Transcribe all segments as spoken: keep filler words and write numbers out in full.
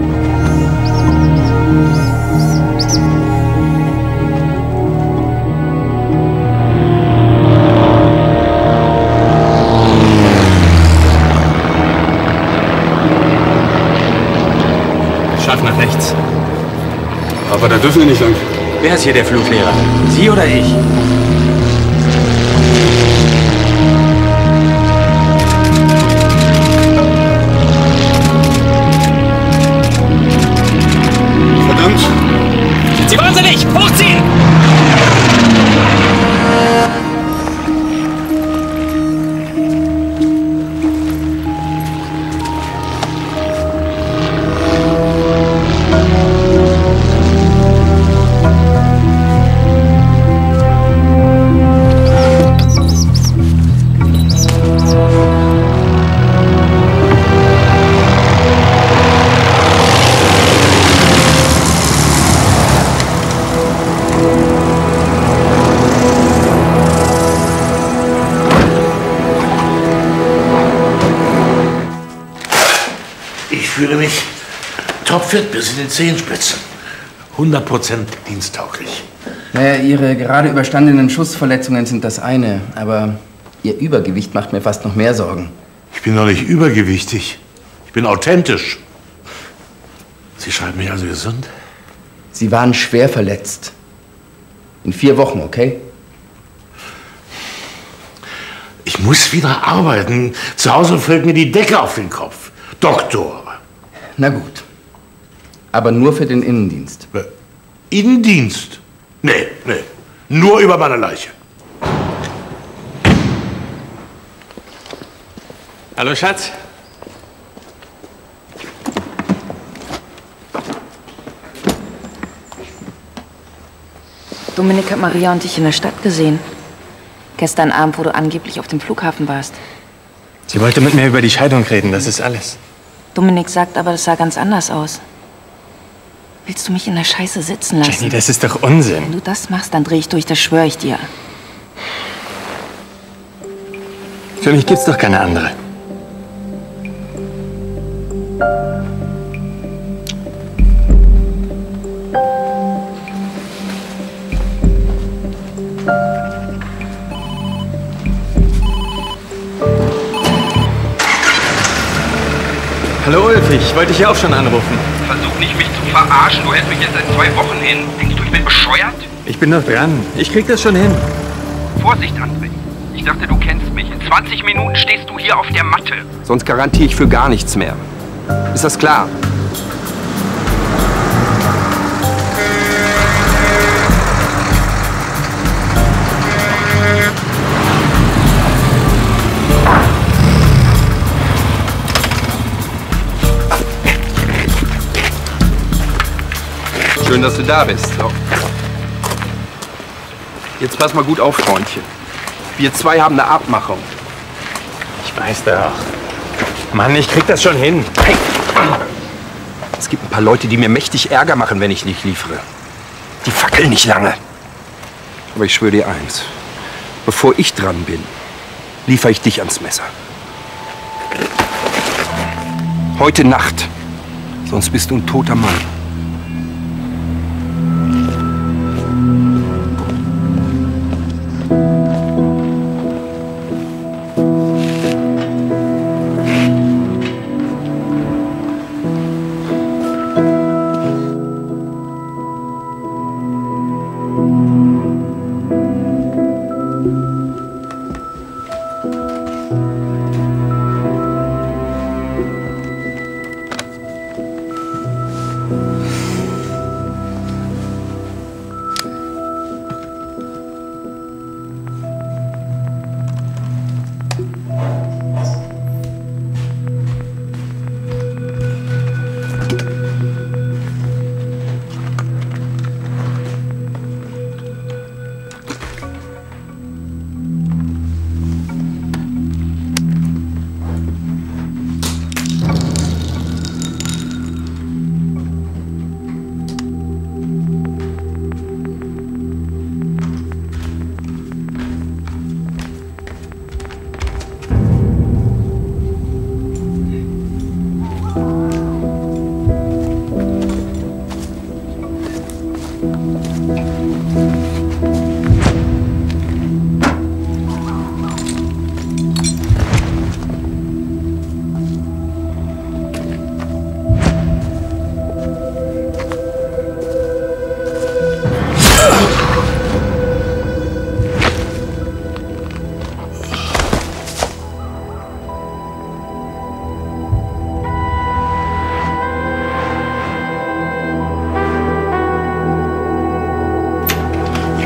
Scharf nach rechts. Aber da dürfen wir nicht lang. Wer ist hier der Fluglehrer? Sie oder ich? Verdammt! Sind Sie wahnsinnig? Hochziehen! Ich fühle mich topfit bis in den Zehenspitzen. hundert Prozent diensttauglich. Naja, Ihre gerade überstandenen Schussverletzungen sind das eine, aber Ihr Übergewicht macht mir fast noch mehr Sorgen. Ich bin doch nicht übergewichtig. Ich bin authentisch. Sie schreiben mich also gesund? Sie waren schwer verletzt. In vier Wochen, okay? Ich muss wieder arbeiten. Zu Hause fällt mir die Decke auf den Kopf. Doktor. Na gut. Aber nur für den Innendienst. Innendienst? Nee, nee. Nur über meine Leiche. Hallo, Schatz. Dominik hat Maria und dich in der Stadt gesehen. Gestern Abend, wo du angeblich auf dem Flughafen warst. Sie wollte mit mir über die Scheidung reden, das ist alles. Dominik sagt aber, das sah ganz anders aus. Willst du mich in der Scheiße sitzen lassen? Jenny, das ist doch Unsinn. Wenn du das machst, dann dreh ich durch, das schwöre ich dir. Für mich gibt's doch keine andere. Hallo Ulf, ich wollte dich ja auch schon anrufen. Versuch nicht, mich zu verarschen. Du hältst mich jetzt seit zwei Wochen hin. Denkst du, ich bin bescheuert? Ich bin doch dran. Ich krieg das schon hin. Vorsicht, André. Ich dachte, du kennst mich. In zwanzig Minuten stehst du hier auf der Matte. Sonst garantiere ich für gar nichts mehr. Ist das klar? Schön, dass du da bist. So. Jetzt pass mal gut auf, Freundchen. Wir zwei haben eine Abmachung. Ich weiß doch. Mann, ich krieg das schon hin. Hey! Es gibt ein paar Leute, die mir mächtig Ärger machen, wenn ich nicht liefere. Die fackeln nicht lange. Aber ich schwöre dir eins. Bevor ich dran bin, liefere ich dich ans Messer. Heute Nacht. Sonst bist du ein toter Mann.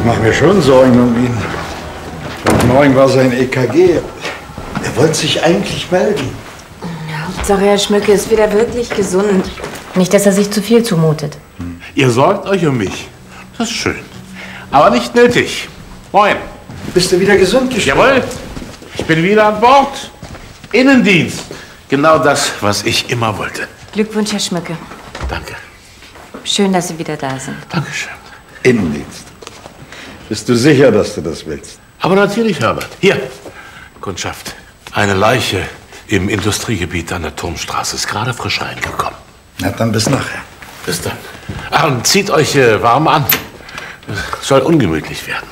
mache mir schon Sorgen um ihn. Heute Morgen war sein E K G. Er wollte sich eigentlich melden. Ja, Hauptsache, Herr Schmücke ist wieder wirklich gesund. Nicht, dass er sich zu viel zumutet. Hm. Ihr sorgt euch um mich. Das ist schön. Aber nicht nötig. Moin. Bist du wieder gesund gestellt? Jawohl. Ich bin wieder an Bord. Innendienst. Genau das, was ich immer wollte. Glückwunsch, Herr Schmücke. Danke. Schön, dass Sie wieder da sind. Dankeschön. Innendienst. Bist du sicher, dass du das willst? Aber natürlich, Herbert. Hier, Kundschaft. Eine Leiche im Industriegebiet an der Turmstraße ist gerade frisch reingekommen. Na, dann bis nachher. Bis dann. Ach, und zieht euch äh, warm an. Es soll ungemütlich werden.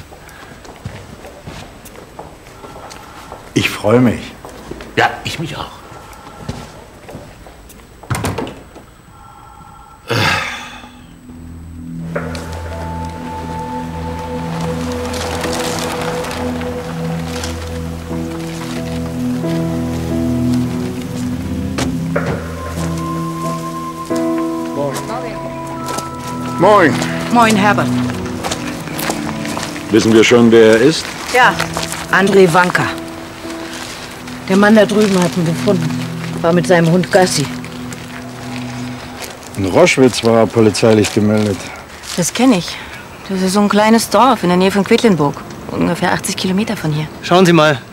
Ich freue mich. Ja, ich mich auch. Äh. Moin. Moin, Herbert. Wissen wir schon, wer er ist? Ja, André Wanka. Der Mann da drüben hat ihn gefunden. War mit seinem Hund Gassi. In Roschwitz war er polizeilich gemeldet. Das kenne ich. Das ist so ein kleines Dorf in der Nähe von Quedlinburg. Ungefähr achtzig Kilometer von hier. Schauen Sie mal.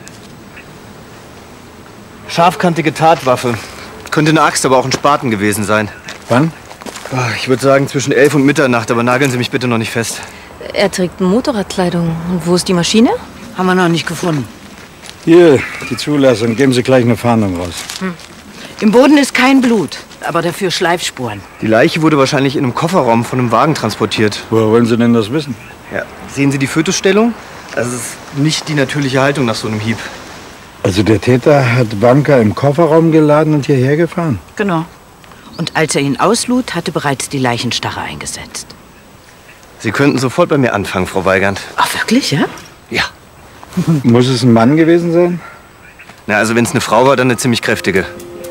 Scharfkantige Tatwaffe. Könnte eine Axt, aber auch ein Spaten gewesen sein. Wann? Ich würde sagen zwischen elf und Mitternacht, aber nageln Sie mich bitte noch nicht fest. Er trägt Motorradkleidung. Und wo ist die Maschine? Haben wir noch nicht gefunden. Hier, die Zulassung. Geben Sie gleich eine Fahndung raus. Hm. Im Boden ist kein Blut, aber dafür Schleifspuren. Die Leiche wurde wahrscheinlich in einem Kofferraum von einem Wagen transportiert. Woher wollen Sie denn das wissen? Ja. Sehen Sie die Fötusstellung? Das ist nicht die natürliche Haltung nach so einem Hieb. Also der Täter hat Wanka im Kofferraum geladen und hierher gefahren? Genau. Und als er ihn auslud, hatte bereits die Leichenstarre eingesetzt. Sie könnten sofort bei mir anfangen, Frau Weigand. Ach, wirklich, ja? Ja. Muss es ein Mann gewesen sein? Na, also wenn es eine Frau war, dann eine ziemlich kräftige.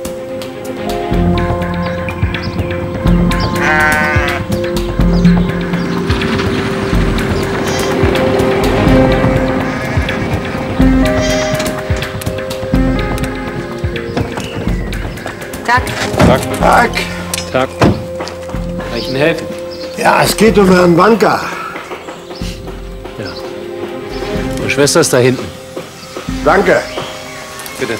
Tag. Tag. Tag. Tag. Kann ich Ihnen helfen? Ja, es geht um Herrn Wanka. Ja. Meine Schwester ist da hinten. Danke. Bitte.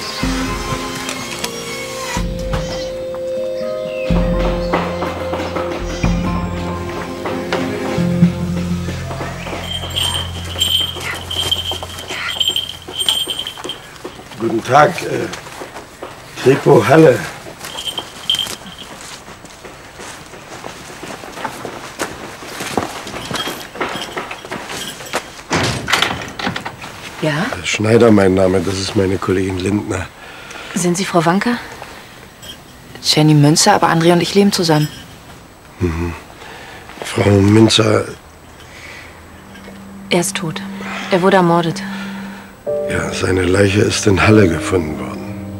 Guten Tag, äh, Kripo Halle. Ja? Schneider, mein Name, das ist meine Kollegin Lindner. Sind Sie Frau Wanka? Jenny Münzer, aber André und ich leben zusammen. Mhm. Frau Münzer. Er ist tot. Er wurde ermordet. Ja, seine Leiche ist in Halle gefunden worden.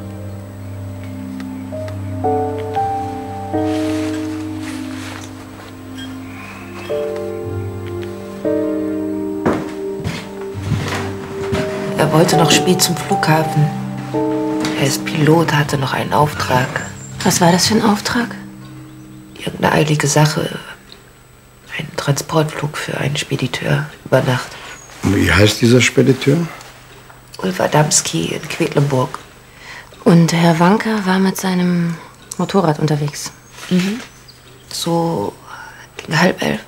Er wollte noch spät zum Flughafen. Er ist Pilot, hatte noch einen Auftrag. Was war das für ein Auftrag? Irgendeine eilige Sache. Ein Transportflug für einen Spediteur über Nacht. Wie heißt dieser Spediteur? Ulf Adamski in Quedlinburg. Und Herr Wanka war mit seinem Motorrad unterwegs. Mhm. So gegen halb elf.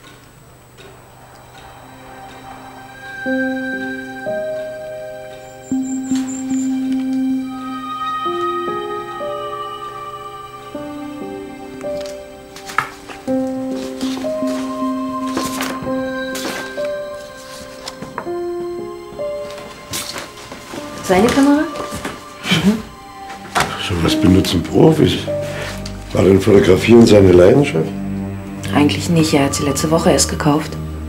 Seine Kamera? Mhm. So was benutzen Profis. War denn Fotografieren seine Leidenschaft? Eigentlich nicht. Er hat sie letzte Woche erst gekauft.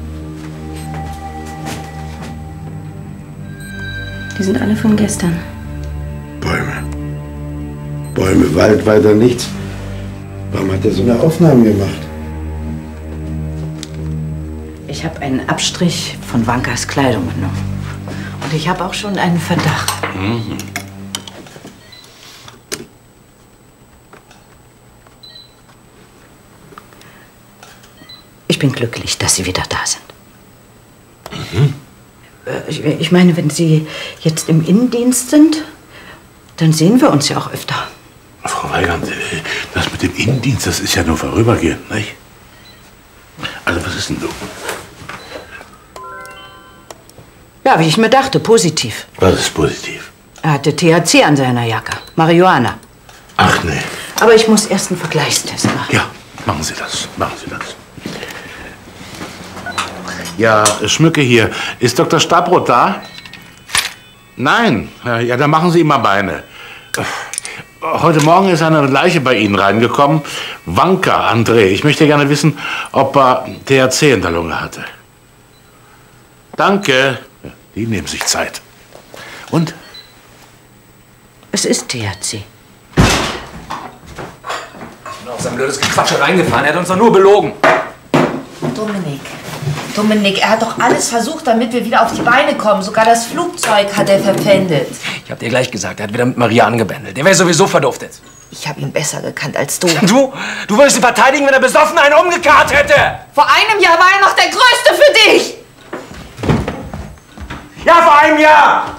Die sind alle von gestern. Bäume. Bäume, Wald, weiter nichts. Warum hat er so eine Aufnahme gemacht? Ich habe einen Abstrich von Wankas Kleidung genommen. Und ich habe auch schon einen Verdacht. Mhm. Ich bin glücklich, dass Sie wieder da sind. Mhm. Ich, ich meine, wenn Sie jetzt im Innendienst sind, dann sehen wir uns ja auch öfter. Frau Weigand, das mit dem Innendienst, das ist ja nur vorübergehend, nicht? Also, was ist denn so? Ja, wie ich mir dachte, positiv. Was ist positiv? Er hatte T H C an seiner Jacke, Marihuana. Ach, nee. Aber ich muss erst einen Vergleichstest machen. Ja, machen Sie das, machen Sie das. Ja, Schmücke hier. Ist Doktor Stabroth da? Nein. Ja, dann machen Sie ihm mal Beine. Heute Morgen ist eine Leiche bei Ihnen reingekommen. Wanka, André. Ich möchte gerne wissen, ob er T H C in der Lunge hatte. Danke. Die nehmen sich Zeit. Und? Es ist T H C. Ich bin auf sein blödes Gequatsche reingefahren. Er hat uns doch nur belogen. Dominik. Dominik, er hat doch alles versucht, damit wir wieder auf die Beine kommen. Sogar das Flugzeug hat er verpfändet. Ich hab dir gleich gesagt, er hat wieder mit Maria angebändelt. Der wäre sowieso verduftet. Ich habe ihn besser gekannt als du. Du? Du würdest ihn verteidigen, wenn er besoffen einen umgekarrt hätte! Vor einem Jahr war er noch der Größte für dich! Ja, vor einem Jahr!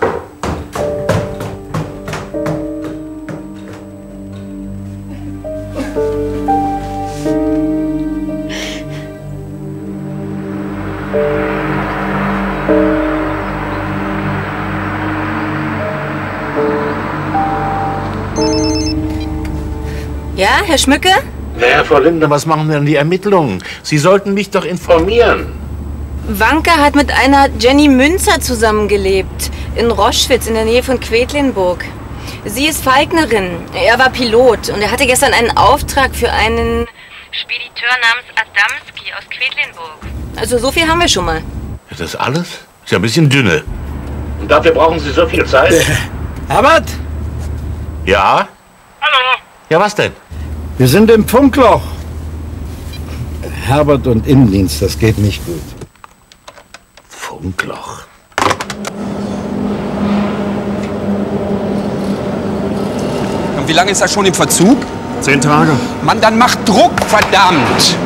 Ja, Herr Schmücke? Naja, Frau Lindner, was machen denn die Ermittlungen? Sie sollten mich doch informieren. Wanka hat mit einer Jenny Münzer zusammengelebt. In Roschwitz, in der Nähe von Quedlinburg. Sie ist Falknerin. Er war Pilot und er hatte gestern einen Auftrag für einen Spediteur namens Adamski aus Quedlinburg. Also so viel haben wir schon mal. Ist das alles? Ist ja ein bisschen dünne. Und dafür brauchen Sie so viel Zeit? Herbert? Ja? Hallo? Ja, was denn? Wir sind im Funkloch. Herbert und Innendienst, das geht nicht gut. Funkloch. Und wie lange ist er schon im Verzug? Zehn Tage. Mann, dann macht Druck, verdammt!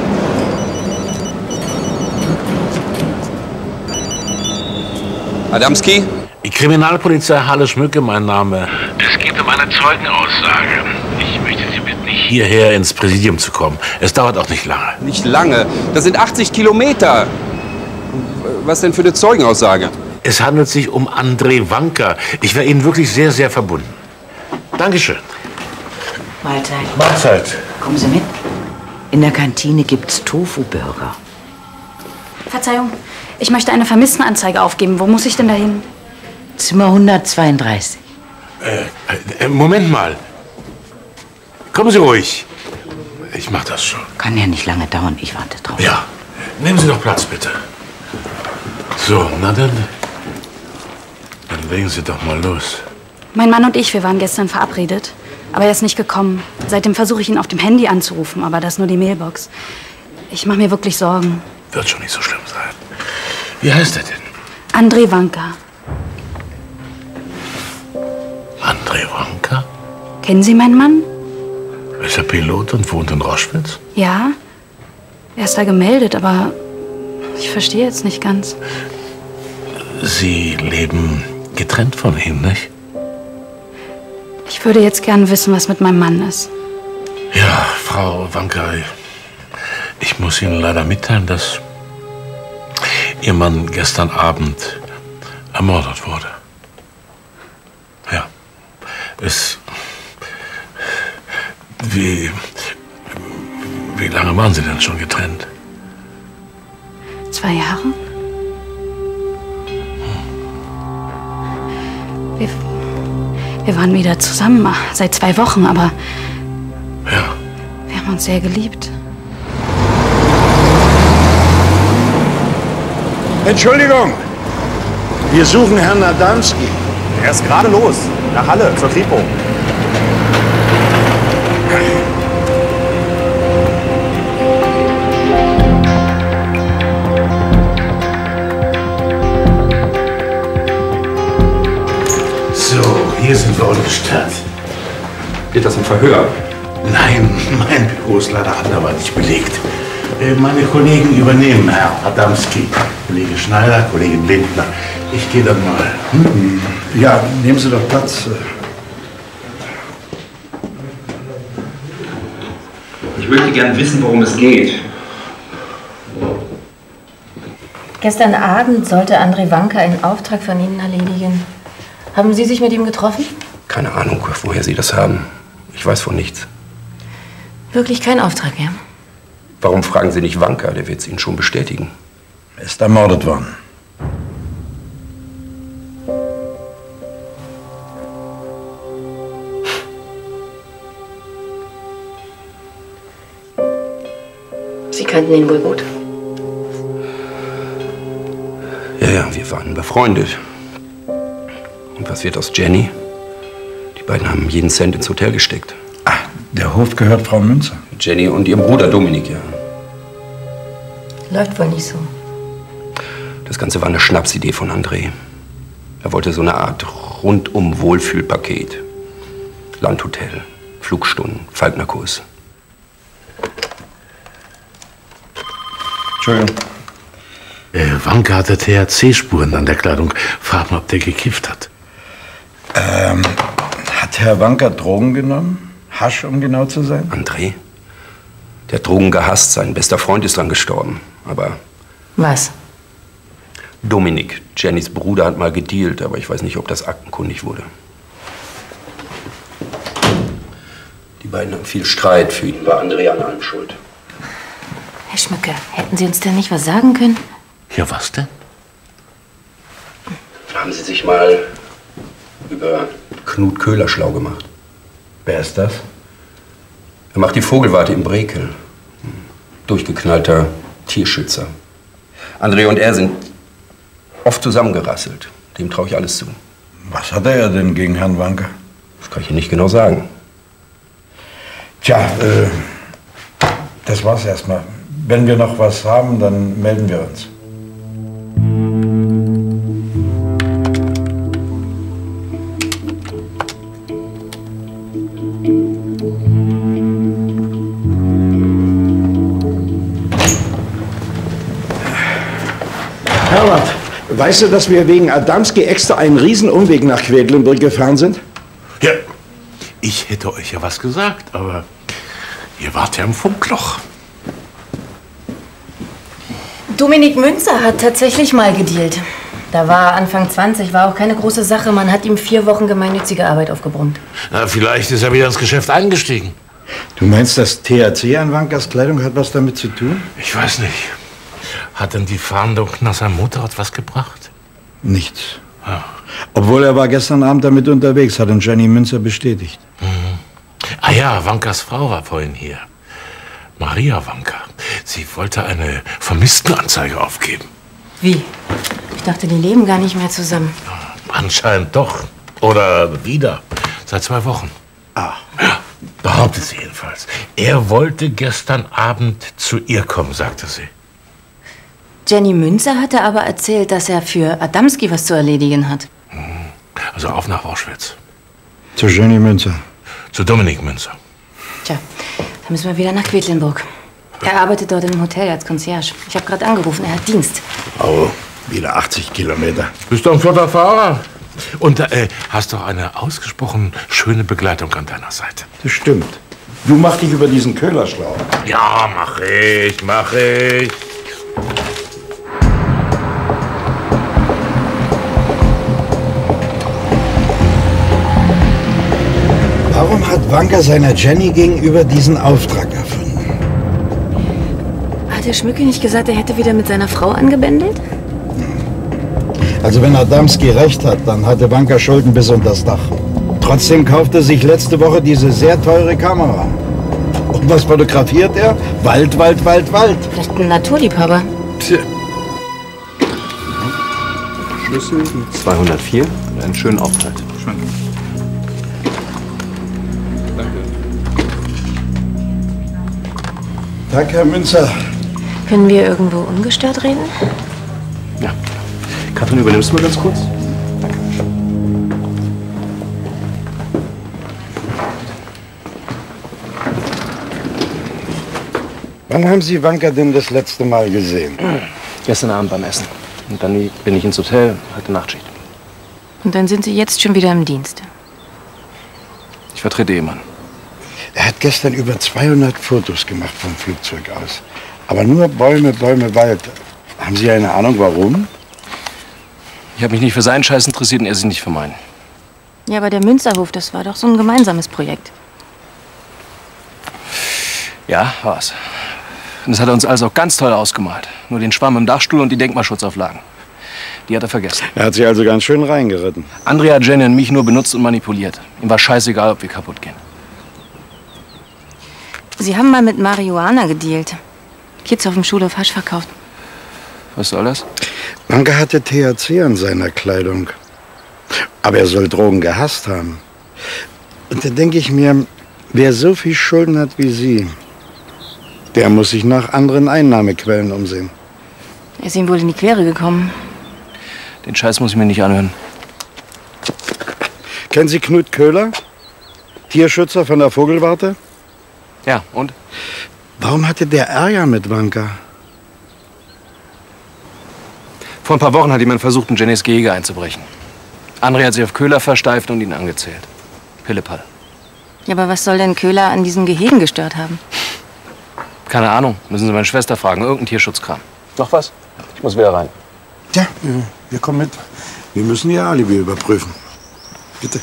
Adamski? Die Kriminalpolizei Halle Schmücke, mein Name. Es geht um eine Zeugenaussage. Ich möchte Sie bitten, hierher ins Präsidium zu kommen. Es dauert auch nicht lange. Nicht lange. Das sind achtzig Kilometer. Was denn für eine Zeugenaussage? Es handelt sich um André Wanka. Ich wäre Ihnen wirklich sehr, sehr verbunden. Dankeschön. Mahlzeit. Mahlzeit. Kommen Sie mit. In der Kantine gibt's Tofu-Burger. Verzeihung, ich möchte eine Vermisstenanzeige aufgeben. Wo muss ich denn da hin? Zimmer hundertzweiunddreißig. Äh, äh, Moment mal. Kommen Sie ruhig. Ich mach das schon. Kann ja nicht lange dauern. Ich warte drauf. Ja. Nehmen Sie doch Platz, bitte. So, na dann. Dann legen Sie doch mal los. Mein Mann und ich, wir waren gestern verabredet. Aber er ist nicht gekommen. Seitdem versuche ich ihn auf dem Handy anzurufen, aber das ist nur die Mailbox. Ich mache mir wirklich Sorgen. Wird schon nicht so schlimm sein. Wie heißt er denn? André Wanka. André Wanka? Kennen Sie meinen Mann? Ist er Pilot und wohnt in Roschwitz? Ja. Er ist da gemeldet, aber ich verstehe jetzt nicht ganz. Sie leben getrennt von ihm, nicht? Ich würde jetzt gern wissen, was mit meinem Mann ist. Ja, Frau Wanka, ich muss Ihnen leider mitteilen, dass Ihr Mann gestern Abend ermordet wurde. Ja, es... Wie... Wie lange waren Sie denn schon getrennt? Zwei Jahre? Wir, wir waren wieder zusammen, seit zwei Wochen, aber... Ja. Wir haben uns sehr geliebt. Entschuldigung. Wir suchen Herrn Adamski. Er ist gerade los. Nach Halle, zur Kripo. ungestört. Geht das im Verhör? Nein, mein Büro ist leider anderweitig belegt. Äh, Meine Kollegen übernehmen, Herr Adamski. Kollege Schneider, Kollegin Lindner. Ich gehe dann mal. Hm? Ja, nehmen Sie doch Platz. Ich möchte gern wissen, worum es geht. Gestern Abend sollte André Wanka einen Auftrag von Ihnen erledigen. Haben Sie sich mit ihm getroffen? Keine Ahnung, woher Sie das haben. Ich weiß von nichts. Wirklich kein Auftrag, ja? Warum fragen Sie nicht Wanka? Der wird es Ihnen schon bestätigen. Er ist ermordet worden. Sie kannten ihn wohl gut. Ja, ja, wir waren befreundet. Und was wird aus Jenny? Die beiden haben jeden Cent ins Hotel gesteckt. Ah, der Hof gehört Frau Münzer. Jenny und ihrem Bruder Dominik, ja. Läuft wohl nicht so. Das Ganze war eine Schnapsidee von André. Er wollte so eine Art rundum Wohlfühlpaket. Landhotel, Flugstunden, Falknerkurs. Entschuldigung. Äh, Wanka hatte T H C-Spuren an der Kleidung. Frag mal, ob der gekifft hat. Ähm, hat Herr Wanka Drogen genommen? Hasch, um genau zu sein? André? Der hat Drogen gehasst. Sein bester Freund ist dran gestorben. Aber Was? Dominik, Jennys Bruder, hat mal gedealt, aber ich weiß nicht, ob das aktenkundig wurde. Die beiden haben viel Streit. Für ihn war André an allem schuld. Herr Schmücke, hätten Sie uns denn nicht was sagen können? Ja, was denn? Haben Sie sich mal über Knut Köhler schlau gemacht? Wer ist das? Er macht die Vogelwarte in Brekel. Durchgeknallter Tierschützer. André und er sind oft zusammengerasselt. Dem traue ich alles zu. Was hatte er denn gegen Herrn Wanka? Das kann ich Ihnen nicht genau sagen. Tja, äh, das war's erstmal. Wenn wir noch was haben, dann melden wir uns. Herbert, weißt du, dass wir wegen Adamski extra einen Riesenumweg nach Quedlinburg gefahren sind? Ja, ich hätte euch ja was gesagt, aber ihr wart ja im Funkloch. Dominik Münzer hat tatsächlich mal gedealt. Da war er Anfang zwanzig, war auch keine große Sache. Man hat ihm vier Wochen gemeinnützige Arbeit aufgebrummt. Na, vielleicht ist er wieder ins Geschäft eingestiegen. Du meinst, das T H C an Wankas Kleidung hat was damit zu tun? Ich weiß nicht. Hat denn die Fahndung nach seinem Motorrad was gebracht? Nichts. Ja. Obwohl er war gestern Abend damit unterwegs, hat uns Jenny Münzer bestätigt. Mhm. Ah ja, Wankas Frau war vorhin hier. Maria Wanka. Sie wollte eine Vermisstenanzeige aufgeben. Wie? Ich dachte, die leben gar nicht mehr zusammen. Anscheinend doch. Oder wieder. Seit zwei Wochen. Ah. Ja, behauptet sie jedenfalls. Er wollte gestern Abend zu ihr kommen, sagte sie. Jenny Münzer hatte aber erzählt, dass er für Adamski was zu erledigen hat. Also auf nach Auschwitz. Zu Jenny Münzer. Zu Dominik Münzer. Tja, dann müssen wir wieder nach Quedlinburg. Er arbeitet dort im Hotel als Concierge. Ich habe gerade angerufen, er hat Dienst. Oh, wieder achtzig Kilometer. Bist du ein flotter Fahrer? Und äh, hast doch eine ausgesprochen schöne Begleitung an deiner Seite. Das stimmt. Du mach dich über diesen Köhler schlau. Ja, mach ich, mach ich. Warum hat Wanka seiner Jenny gegenüber diesen Auftrag erfunden? Hat der Schmücke nicht gesagt, er hätte wieder mit seiner Frau angebändelt? Also wenn Adamski recht hat, dann hatte Wanka Schulden bis unter das Dach. Trotzdem kaufte er sich letzte Woche diese sehr teure Kamera. Und was fotografiert er? Wald, Wald, Wald, Wald. Vielleicht ein Naturliebhaber. Tja. Schlüssel zweihundertvier und einen schönen Aufenthalt. Danke. Tag, Herr Münzer. Können wir irgendwo ungestört reden? Ja. Katrin, übernimmst du mal ganz kurz? Danke. Wann haben Sie Wanka denn das letzte Mal gesehen? Gestern Abend beim Essen. Und dann bin ich ins Hotel, hatte Nachtschicht. Und dann sind Sie jetzt schon wieder im Dienst. Ich vertrete Ehemann. Er hat gestern über zweihundert Fotos gemacht vom Flugzeug aus. Aber nur Bäume, Bäume, Wald. Haben Sie eine Ahnung, warum? Ich habe mich nicht für seinen Scheiß interessiert und er sich nicht für meinen. Ja, aber der Münsterhof, das war doch so ein gemeinsames Projekt. Ja, war's. Und das hat er uns alles auch ganz toll ausgemalt. Nur den Schwamm im Dachstuhl und die Denkmalschutzauflagen. Die hat er vergessen. Er hat sie also ganz schön reingeritten. Andrea hat Jenny und mich nur benutzt und manipuliert. Ihm war scheißegal, ob wir kaputt gehen. Sie haben mal mit Marihuana gedealt. Kids auf dem Schulhof Hasch verkauft. Was soll das? Wanka hatte T H C an seiner Kleidung. Aber er soll Drogen gehasst haben. Und da denke ich mir, wer so viel Schulden hat wie Sie, der muss sich nach anderen Einnahmequellen umsehen. Er ist ihm wohl in die Quere gekommen. Den Scheiß muss ich mir nicht anhören. Kennen Sie Knut Köhler? Tierschützer von der Vogelwarte? Ja, und? Warum hatte der Ärger mit Wanka? Vor ein paar Wochen hat jemand versucht, in Jennys Gehege einzubrechen. André hat sich auf Köhler versteift und ihn angezählt. Pillepalle. Ja, aber was soll denn Köhler an diesem Gehegen gestört haben? Keine Ahnung. Müssen Sie meine Schwester fragen. Irgendein Tierschutzkram. Noch was? Ich muss wieder rein. Ja, wir, wir kommen mit. Wir müssen Ihr Alibi überprüfen. Bitte.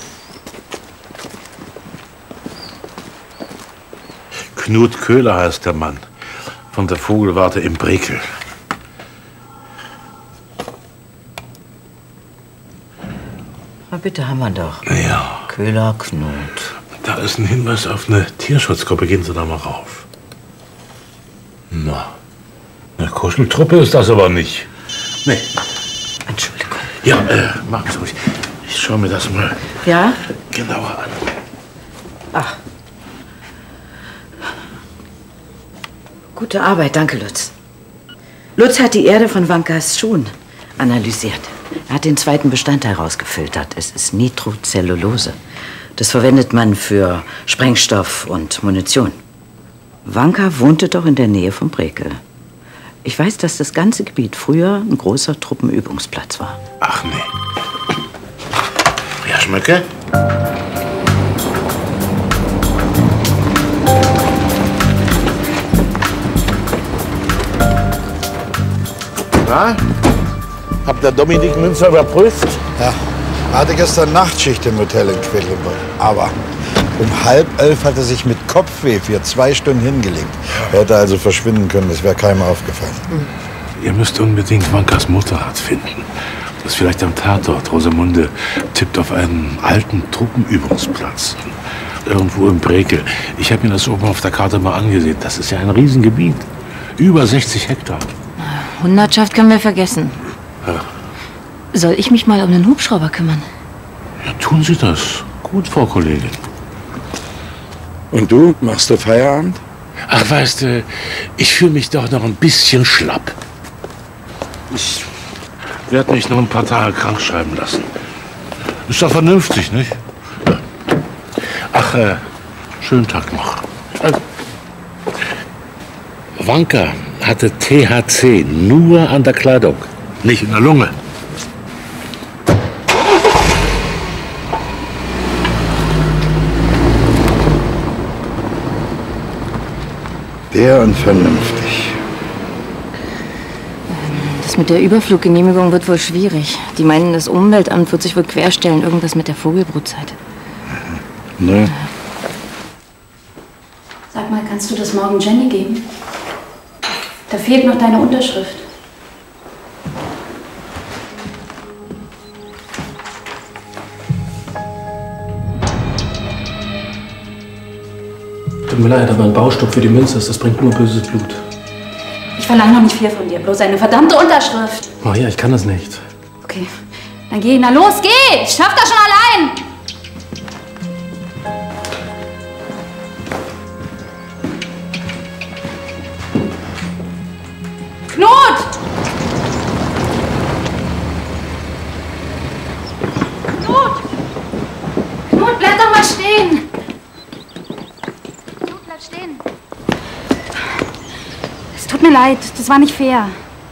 Knut Köhler heißt der Mann. Von der Vogelwarte im Brekel. Na bitte, haben wir doch. Ja. Köhler, Knut. Da ist ein Hinweis auf eine Tierschutzgruppe. Gehen Sie da mal rauf. Na, eine Kuscheltruppe ist das aber nicht. Nee. Entschuldigung. Ja, äh, machen Sie ruhig. Ich schaue mir das mal Ja? genauer an. Ach. Gute Arbeit, danke, Lutz. Lutz hat die Erde von Wankas Schuhen analysiert. Er hat den zweiten Bestandteil herausgefiltert. Es ist Nitrocellulose. Das verwendet man für Sprengstoff und Munition. Wanka wohnte doch in der Nähe von Brekel. Ich weiß, dass das ganze Gebiet früher ein großer Truppenübungsplatz war. Ach nee. Ja, Schmöcke? Na? Habt ihr Dominik Münzer überprüft? Ja. Er hatte gestern Nachtschicht im Hotel in Quedlinburg. Aber um halb elf hat er sich mit Kopfweh für zwei Stunden hingelegt. Er hätte also verschwinden können, das wäre keinem aufgefallen. Ihr müsst unbedingt Wankas Motorrad finden. Das ist vielleicht am Tatort. Rosamunde tippt auf einen alten Truppenübungsplatz. Irgendwo im Brekel. Ich habe mir das oben auf der Karte mal angesehen. Das ist ja ein Riesengebiet. Über sechzig Hektar. Hundertschaft können wir vergessen. Ja. Soll ich mich mal um den Hubschrauber kümmern? Ja, tun Sie das. Gut, Frau Kollegin. Und du, machst du Feierabend? Ach, weißt du, ich fühle mich doch noch ein bisschen schlapp. Ich werde mich noch ein paar Tage krank schreiben lassen. Ist doch vernünftig, nicht? Ach, äh, schönen Tag noch. Äh, Wanka hatte T H C nur an der Kleidung, nicht in der Lunge. Der und vernünftig. Das mit der Überfluggenehmigung wird wohl schwierig. Die meinen, das Umweltamt wird sich wohl querstellen. Irgendwas mit der Vogelbrutzeit. Ne? Sag mal, kannst du das morgen Jenny geben? Da fehlt noch deine Unterschrift. Tut mir leid, aber ein Baustopp für die Münze, das bringt nur böses Blut. Ich verlange noch nicht viel von dir, bloß eine verdammte Unterschrift. Maria, ich kann das nicht. Okay, dann geh. Na los, geh! Ich schaff das schon allein! Knut! Knut! Knut, bleib doch mal stehen! Knut, bleib stehen! mir leid, das war nicht fair.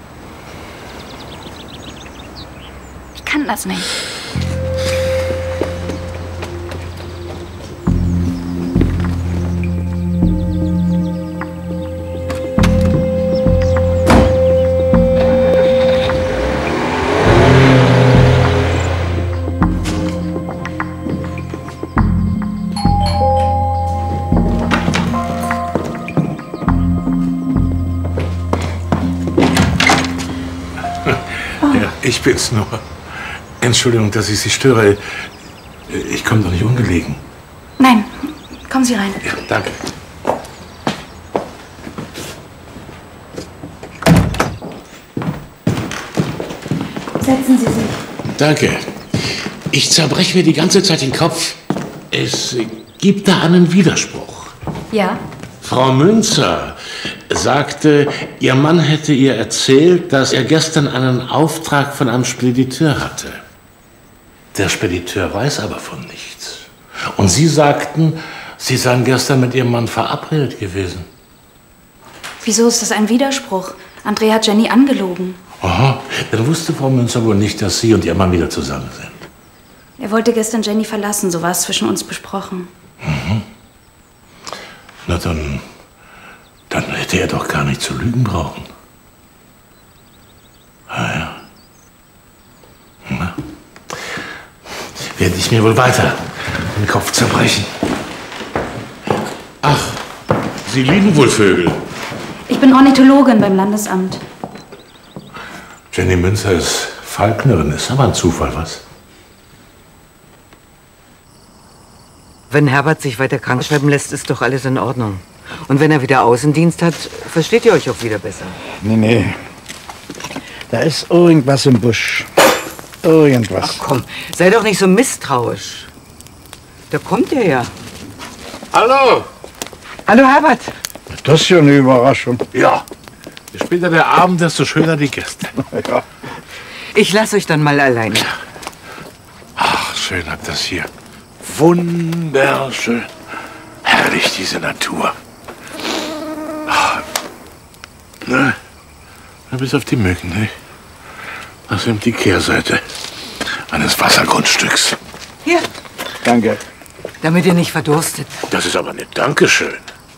Ich kann das nicht. Ich bin's nur. Entschuldigung, dass ich Sie störe. Ich komme doch nicht ungelegen. Nein, kommen Sie rein. Ja, danke. Setzen Sie sich. Danke. Ich zerbreche mir die ganze Zeit den Kopf. Es gibt da einen Widerspruch. Ja? Frau Münzer sagte, Ihr Mann hätte ihr erzählt, dass er gestern einen Auftrag von einem Spediteur hatte. Der Spediteur weiß aber von nichts. Und Sie sagten, Sie seien gestern mit Ihrem Mann verabredet gewesen. Wieso ist das ein Widerspruch? André hat Jenny angelogen. Aha, dann wusste Frau Münzer wohl nicht, dass Sie und Ihr Mann wieder zusammen sind. Er wollte gestern Jenny verlassen, so war es zwischen uns besprochen. Mhm. Na dann, dann hätte er doch gar nicht zu lügen brauchen. Ah ja. Na, werde ich mir wohl weiter den Kopf zerbrechen. Ach, Sie lieben wohl Vögel. Ich bin Ornithologin beim Landesamt. Jenny Münzer ist Falknerin, ist aber ein Zufall, was? Wenn Herbert sich weiter krankschreiben lässt, ist doch alles in Ordnung. Und wenn er wieder Außendienst hat, versteht ihr euch auch wieder besser. Nee, nee. Da ist irgendwas im Busch. Irgendwas. Ach komm, sei doch nicht so misstrauisch. Da kommt er ja. Hallo! Hallo, Herbert. Das ist ja eine Überraschung. Ja. Je später der Abend, desto schöner die Gäste. Ja. Ich lasse euch dann mal alleine. Ach, schön habt das hier. Wunderschön. Herrlich, diese Natur. Ach, ne? Bis auf die Mücken, ne? Das ist eben die Kehrseite eines Wassergrundstücks. Hier, Danke. damit ihr nicht verdurstet. Das ist aber nicht Dankeschön.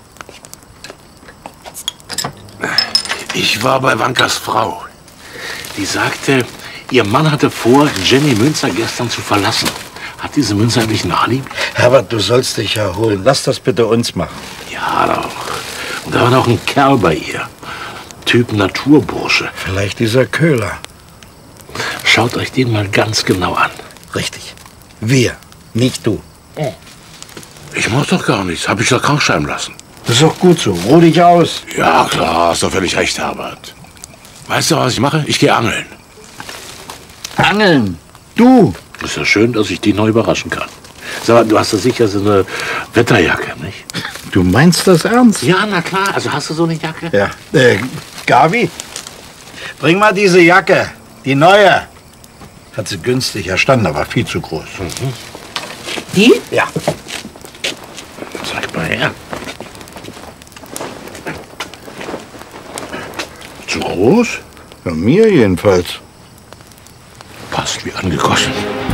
Ich war bei Wankas Frau. Die sagte, ihr Mann hatte vor, Jenny Münzer gestern zu verlassen. Hat diese Münzer eigentlich ein Alibi? Herbert, du sollst dich erholen. Lass das bitte uns machen. Ja, doch. Und da war noch ein Kerl bei ihr. Typ Naturbursche. Vielleicht dieser Köhler. Schaut euch den mal ganz genau an. Richtig. Wir, nicht du. Ich mach doch gar nichts. Hab ich doch krank schreiben lassen. Das ist doch gut so. Ruh dich aus. Ja, klar. Hast doch völlig recht, Herbert. Weißt du, was ich mache? Ich gehe angeln. Angeln? Du? Ist ja schön, dass ich die noch überraschen kann. Sag mal, du hast doch sicher so eine Wetterjacke, nicht? Du meinst das ernst? Ja, na klar. Also hast du so eine Jacke? Ja. Äh, Gabi, bring mal diese Jacke. Die neue. Hat sie günstig erstanden, aber viel zu groß. Mhm. Die? Ja. Zeig mal her. Zu groß? Bei mir jedenfalls. Passt wie angegossen.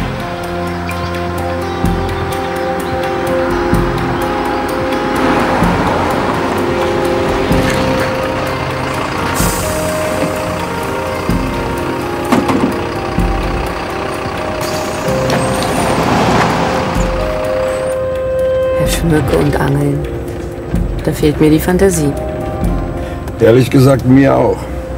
Schmücke und Angeln. Da fehlt mir die Fantasie. Ehrlich gesagt, mir auch.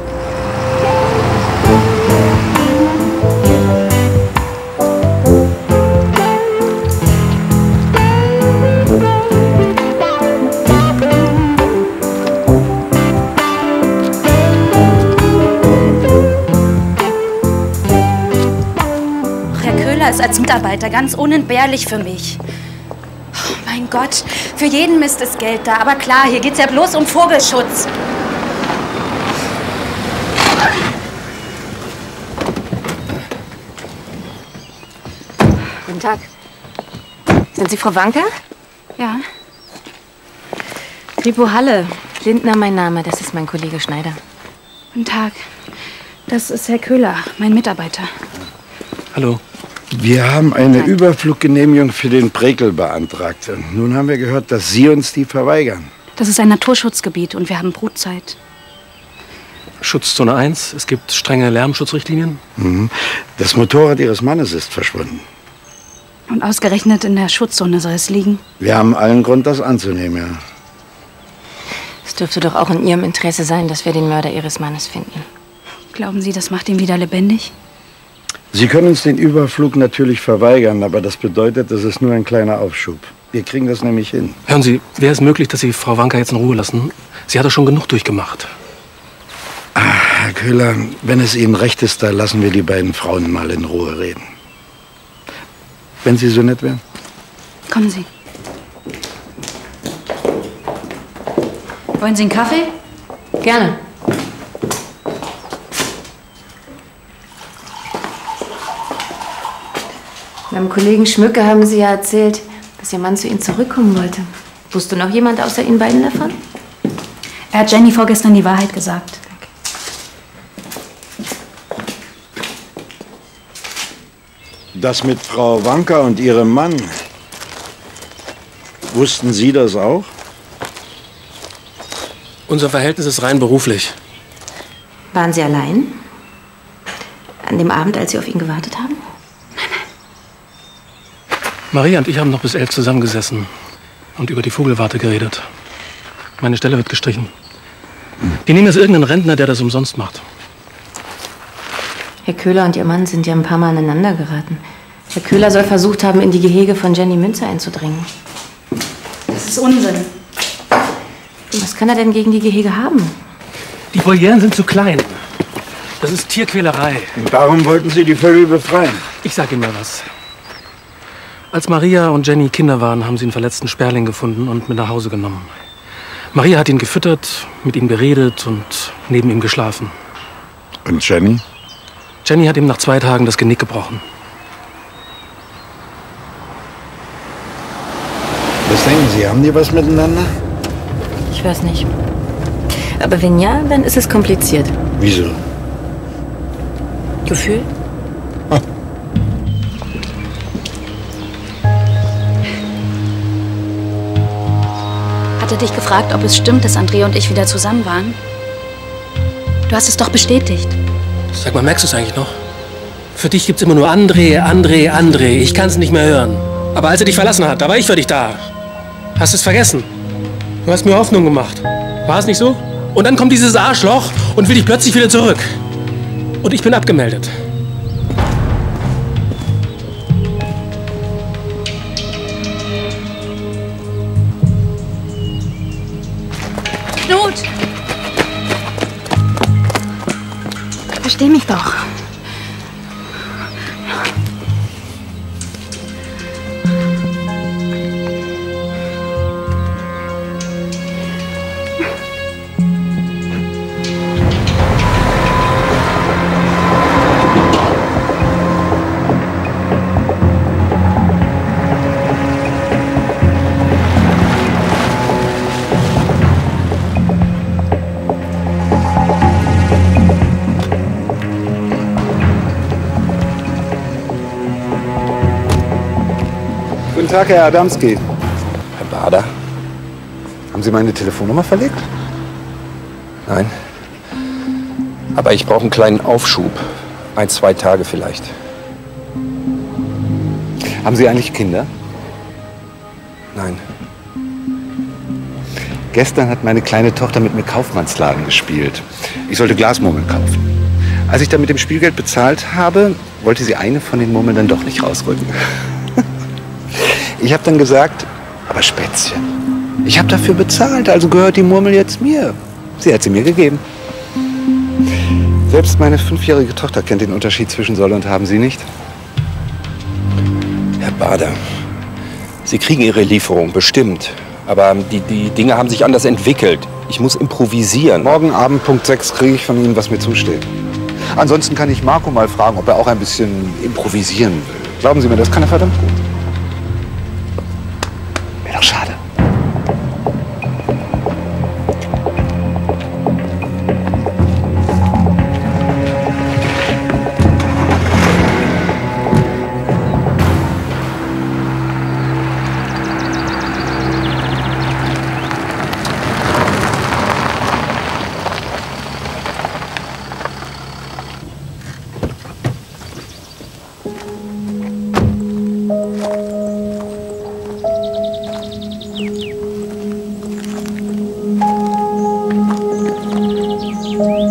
Herr Köhler ist als Mitarbeiter ganz unentbehrlich für mich. Oh mein Gott, für jeden Mist ist Geld da. Aber klar, hier geht's ja bloß um Vogelschutz. Guten Tag. Sind Sie Frau Wanka? Ja. Kripo Halle. Lindner, mein Name. Das ist mein Kollege Schneider. Guten Tag. Das ist Herr Köhler, mein Mitarbeiter. Hallo. Wir haben eine Überfluggenehmigung für den Prekel beantragt. Und nun haben wir gehört, dass Sie uns die verweigern. Das ist ein Naturschutzgebiet und wir haben Brutzeit. Schutzzone eins. Es gibt strenge Lärmschutzrichtlinien. Mhm. Das Motorrad Ihres Mannes ist verschwunden. Und ausgerechnet in der Schutzzone soll es liegen. Wir haben allen Grund, das anzunehmen, ja. Es dürfte doch auch in Ihrem Interesse sein, dass wir den Mörder Ihres Mannes finden. Glauben Sie, das macht ihn wieder lebendig? Sie können uns den Überflug natürlich verweigern, aber das bedeutet, das ist nur ein kleiner Aufschub. Wir kriegen das nämlich hin. Hören Sie, wäre es möglich, dass Sie Frau Wanka jetzt in Ruhe lassen? Sie hat doch schon genug durchgemacht. Ah, Herr Köhler, wenn es Ihnen recht ist, da lassen wir die beiden Frauen mal in Ruhe reden. Wenn Sie so nett wären. Kommen Sie. Wollen Sie einen Kaffee? Gerne. Meinem Kollegen Schmücke haben Sie ja erzählt, dass Ihr Mann zu Ihnen zurückkommen wollte. Wusste noch jemand außer Ihnen beiden davon? Er hat Jenny vorgestern die Wahrheit gesagt. Das mit Frau Wanka und ihrem Mann. Wussten Sie das auch? Unser Verhältnis ist rein beruflich. Waren Sie allein? An dem Abend, als Sie auf ihn gewartet haben? Maria und ich haben noch bis elf zusammengesessen und über die Vogelwarte geredet. Meine Stelle wird gestrichen. Die nehmen jetzt irgendeinen Rentner, der das umsonst macht. Herr Köhler und Ihr Mann sind ja ein paar Mal aneinander geraten. Herr Köhler soll versucht haben, in die Gehege von Jenny Münzer einzudringen. Das ist Unsinn. Was kann er denn gegen die Gehege haben? Die Volieren sind zu klein. Das ist Tierquälerei. Und darum wollten Sie die Vögel befreien? Ich sag Ihnen mal was. Als Maria und Jenny Kinder waren, haben sie einen verletzten Sperling gefunden und mit nach Hause genommen. Maria hat ihn gefüttert, mit ihm geredet und neben ihm geschlafen. Und Jenny? Jenny hat ihm nach zwei Tagen das Genick gebrochen. Was denken Sie, haben die was miteinander? Ich weiß nicht. Aber wenn ja, dann ist es kompliziert. Wieso? Gefühl? Hat er dich gefragt, ob es stimmt, dass André und ich wieder zusammen waren? Du hast es doch bestätigt. Sag mal, merkst du es eigentlich noch? Für dich gibt's immer nur André, André, André. Ich kann's nicht mehr hören. Aber als er dich verlassen hat, da war ich für dich da. Hast es vergessen? Du hast mir Hoffnung gemacht. War es nicht so? Und dann kommt dieses Arschloch und will dich plötzlich wieder zurück. Und ich bin abgemeldet. Knut! Versteh mich doch. Guten Tag, Herr Adamski. Herr Bader? Haben Sie meine Telefonnummer verlegt? Nein. Aber ich brauche einen kleinen Aufschub. Ein, zwei Tage vielleicht. Haben Sie eigentlich Kinder? Nein. Gestern hat meine kleine Tochter mit mir Kaufmannsladen gespielt. Ich sollte Glasmurmeln kaufen. Als ich dann mit dem Spielgeld bezahlt habe, wollte sie eine von den Murmeln dann doch nicht rausrücken. Ich habe dann gesagt, aber Spätzchen, ich habe dafür bezahlt, also gehört die Murmel jetzt mir. Sie hat sie mir gegeben. Selbst meine fünfjährige Tochter kennt den Unterschied zwischen soll und haben Sie nicht. Herr Bader, Sie kriegen Ihre Lieferung, bestimmt. Aber die, die Dinge haben sich anders entwickelt. Ich muss improvisieren. Morgen Abend Punkt sechs kriege ich von Ihnen, was mir zusteht. Ansonsten kann ich Marco mal fragen, ob er auch ein bisschen improvisieren will. Glauben Sie mir, das kann er verdammt gut. Wäre doch schade.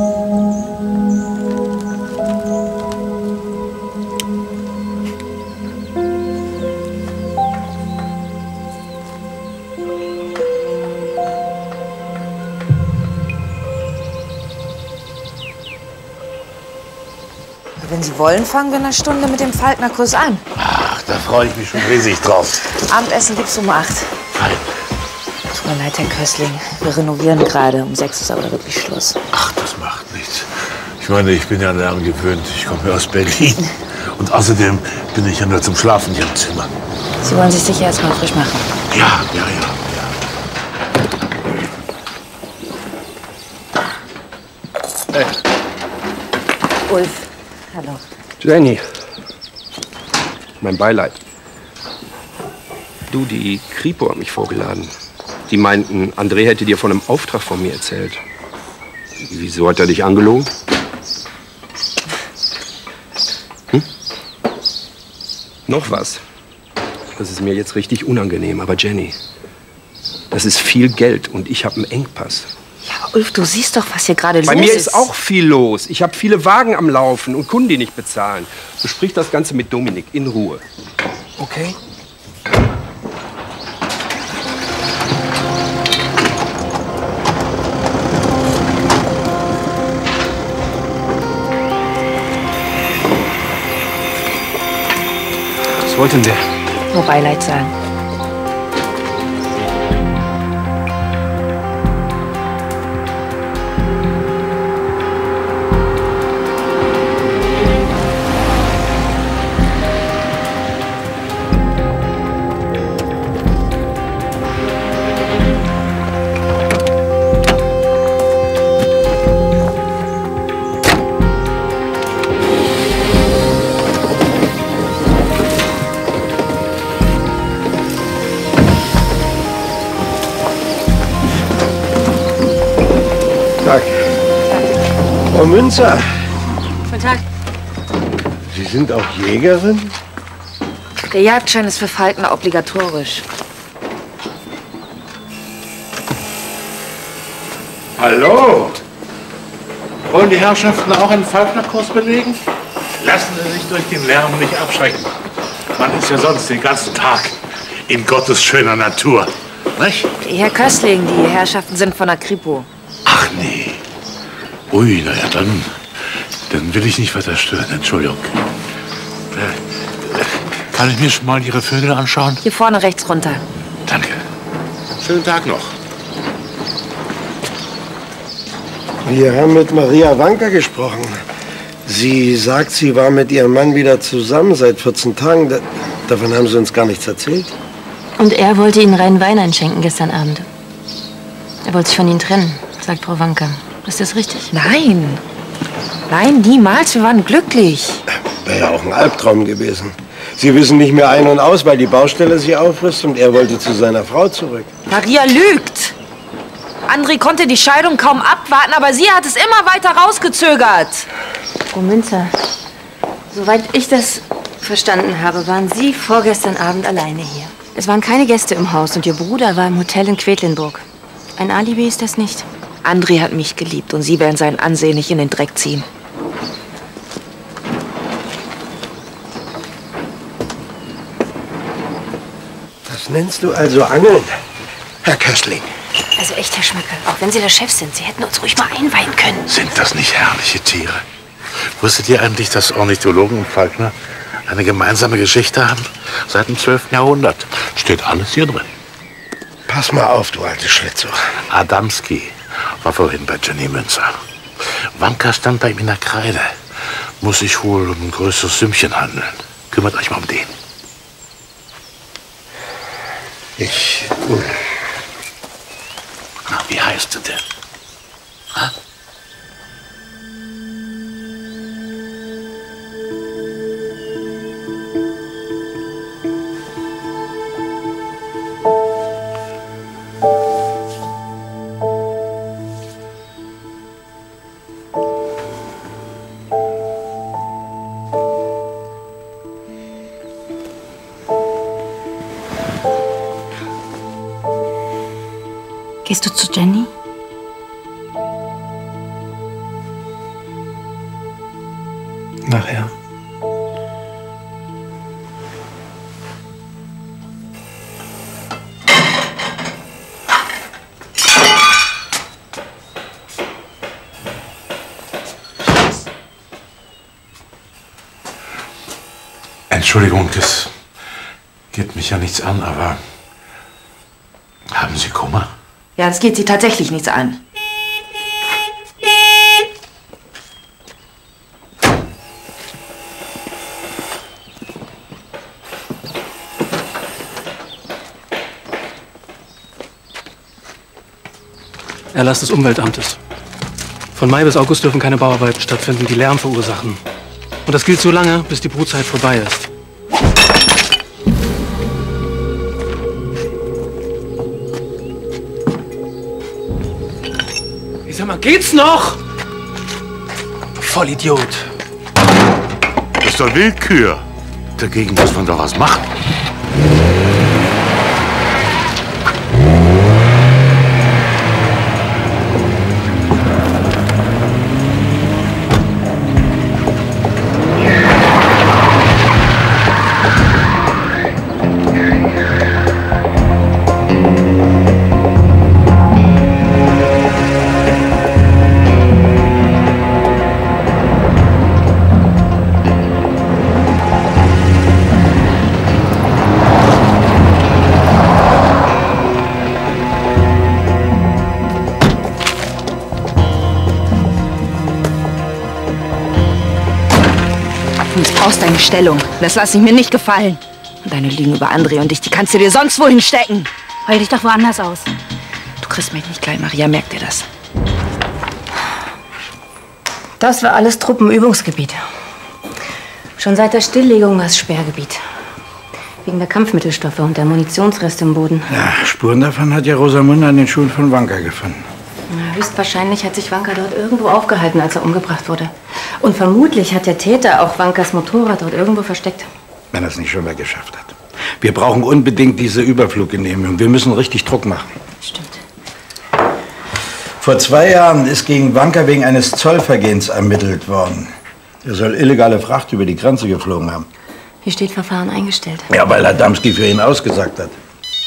Wenn Sie wollen, fangen wir in einer Stunde mit dem Falkner-Kurs an. Ach, da freue ich mich schon riesig drauf. Abendessen gibt's um acht. Fein. Tut mir leid, Herr Köstling. Wir renovieren gerade. Um sechs ist aber wirklich Schluss. Ach, das macht nichts. Ich meine, ich bin ja an Lärm gewöhnt. Ich komme ja aus Berlin. Und außerdem bin ich ja nur zum Schlafen hier im Zimmer. Sie wollen sich sicher erst mal frisch machen. Ja, ja, ja. Hey. Ulf, hallo. Jenny. Mein Beileid. Du, die Kripo hat mich vorgeladen. Die meinten, André hätte dir von einem Auftrag von mir erzählt. Wieso hat er dich angelogen? Hm? Noch was. Das ist mir jetzt richtig unangenehm. Aber Jenny, das ist viel Geld und ich habe einen Engpass. Ja, Ulf, du siehst doch, was hier gerade los ist. Bei mir ist auch viel los. Ich habe viele Wagen am Laufen und Kunden, die nicht bezahlen. Besprich das Ganze mit Dominik in Ruhe. Okay? Was wollte denn der? Nur Beileid sagen. Frau Münzer, Guten Tag. Sie sind auch Jägerin? Der Jagdschein ist für Falkner obligatorisch. Hallo? Wollen die Herrschaften auch einen Falkner-Kurs belegen? Lassen Sie sich durch den Lärm nicht abschrecken. Man ist ja sonst den ganzen Tag in Gottes schöner Natur. Nicht? Herr Köstling, die Herrschaften sind von der Kripo. Ach nee. Ui, na ja, dann, dann will ich nicht weiter stören. Entschuldigung. Äh, kann ich mir schon mal Ihre Vögel anschauen? Hier vorne rechts runter. Danke. Schönen Tag noch. Wir haben mit Maria Wanka gesprochen. Sie sagt, sie war mit ihrem Mann wieder zusammen seit vierzehn Tagen. Da, davon haben Sie uns gar nichts erzählt. Und er wollte Ihnen reinen Wein einschenken gestern Abend. Er wollte sich von Ihnen trennen, sagt Frau Wanka. Ist das richtig? Nein. Nein, niemals. Wir waren glücklich. Wäre ja auch ein Albtraum gewesen. Sie wissen nicht mehr ein- und aus, weil die Baustelle sie auffrisst und er wollte zu seiner Frau zurück. Maria lügt. André konnte die Scheidung kaum abwarten, aber sie hat es immer weiter rausgezögert. Frau Münzer, soweit ich das verstanden habe, waren Sie vorgestern Abend alleine hier. Es waren keine Gäste im Haus und Ihr Bruder war im Hotel in Quedlinburg. Ein Alibi ist das nicht. André hat mich geliebt und Sie werden sein Ansehen nicht in den Dreck ziehen. Das nennst du also Angeln, Herr Köstling? Also echt, Herr Schmücke, auch wenn Sie der Chef sind, Sie hätten uns ruhig mal einweihen können. Sind das nicht herrliche Tiere? Wusstet ihr eigentlich, dass Ornithologen und Falkner eine gemeinsame Geschichte haben? Seit dem zwölften Jahrhundert. Steht alles hier drin. Pass mal auf, du alte Schlitzohr. Adamski war vorhin bei Jenny Münzer. Wanka stand bei ihm in der Kreide. Muss sich wohl um ein größeres Sümmchen handeln. Kümmert euch mal um den. Ich... Na, wie heißt sie denn? Ha? Gehst du zu Jenny? Nachher. Entschuldigung, das geht mich ja nichts an, aber haben Sie Kummer? Ja, das geht Sie tatsächlich nichts an. Erlass des Umweltamtes. Von Mai bis August dürfen keine Bauarbeiten stattfinden, die Lärm verursachen. Und das gilt so lange, bis die Brutzeit vorbei ist. Ich sag mal, geht's noch? Vollidiot. Das ist doch Willkür. Dagegen muss man doch was machen. Du missbrauchst deine Stellung. Das lasse ich mir nicht gefallen. Und deine Lügen über André und dich, die kannst du dir sonst wohin stecken. Heul dich doch woanders aus. Du kriegst mich nicht klein, Maria, merk dir das. Das war alles Truppenübungsgebiet. Schon seit der Stilllegung war es Sperrgebiet. Wegen der Kampfmittelstoffe und der Munitionsreste im Boden. Ja, Spuren davon hat ja Rosamunde an den Schuhen von Wanka gefunden. Na, höchstwahrscheinlich hat sich Wanka dort irgendwo aufgehalten, als er umgebracht wurde. Und vermutlich hat der Täter auch Wankas Motorrad dort irgendwo versteckt. Wenn er es nicht schon mal geschafft hat. Wir brauchen unbedingt diese Überfluggenehmigung. Wir müssen richtig Druck machen. Stimmt. Vor zwei Jahren ist gegen Wanka wegen eines Zollvergehens ermittelt worden. Er soll illegale Fracht über die Grenze geflogen haben. Hier steht Verfahren eingestellt. Ja, weil Adamski für ihn ausgesagt hat.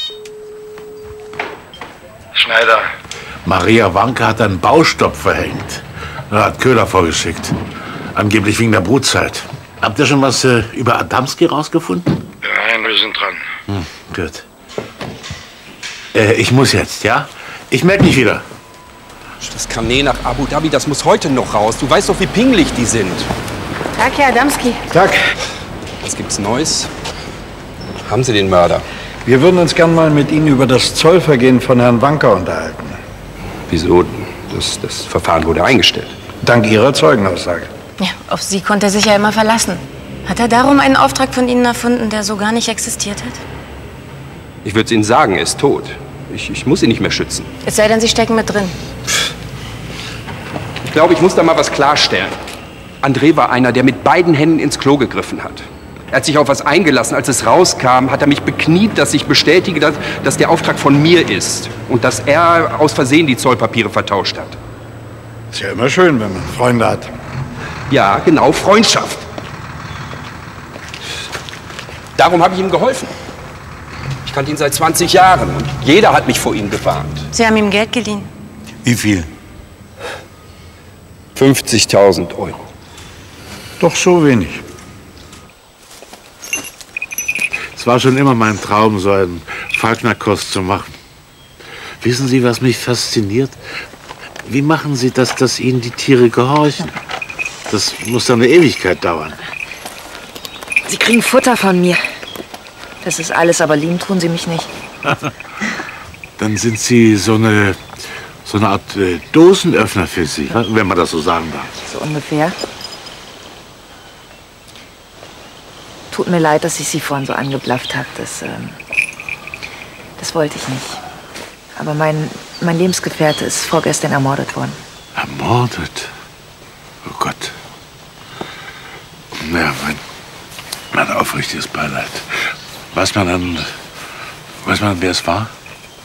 Schneider. Maria Wanka hat einen Baustopp verhängt. Er hat Köhler vorgeschickt. Angeblich wegen der Brutzeit. Habt ihr schon was äh, über Adamski rausgefunden? Nein, wir sind dran. Hm, gut. Äh, ich muss jetzt, ja? Ich melde mich wieder. Das Kanä nach Abu Dhabi, das muss heute noch raus. Du weißt doch, wie pingelig die sind. Tag, Herr Adamski. Tag. Was gibt's Neues? Haben Sie den Mörder? Wir würden uns gern mal mit Ihnen über das Zollvergehen von Herrn Wanka unterhalten. Wieso? Das, das Verfahren wurde eingestellt. Dank Ihrer Zeugenaussage. Ja, auf Sie konnte er sich ja immer verlassen. Hat er darum einen Auftrag von Ihnen erfunden, der so gar nicht existiert hat? Ich würde es Ihnen sagen, er ist tot. Ich, ich muss ihn nicht mehr schützen. Es sei denn, Sie stecken mit drin. Ich glaube, ich muss da mal was klarstellen. André war einer, der mit beiden Händen ins Klo gegriffen hat. Er hat sich auf was eingelassen. Als es rauskam, hat er mich bekniet, dass ich bestätige, dass, dass der Auftrag von mir ist. Und dass er aus Versehen die Zollpapiere vertauscht hat. Ist ja immer schön, wenn man Freunde hat. Ja, genau, Freundschaft. Darum habe ich ihm geholfen. Ich kannte ihn seit zwanzig Jahren und jeder hat mich vor ihm gewarnt. Sie haben ihm Geld geliehen. Wie viel? fünfzigtausend Euro. Doch so wenig. Es war schon immer mein Traum, so einen Falknerkurs zu machen. Wissen Sie, was mich fasziniert? Wie machen Sie das, dass Ihnen die Tiere gehorchen? Das muss dann eine Ewigkeit dauern. Sie kriegen Futter von mir. Das ist alles, aber lieben tun Sie mich nicht. Dann sind Sie so eine, so eine Art äh, Dosenöffner für Sie, wenn man das so sagen darf. So ungefähr. Tut mir leid, dass ich Sie vorhin so angeblafft habe. Das, ähm, das wollte ich nicht. Aber mein, mein Lebensgefährte ist vorgestern ermordet worden. Ermordet? Oh Gott. Ja, mein, mein aufrichtiges Beileid. Weiß man dann, weiß man, wer es war?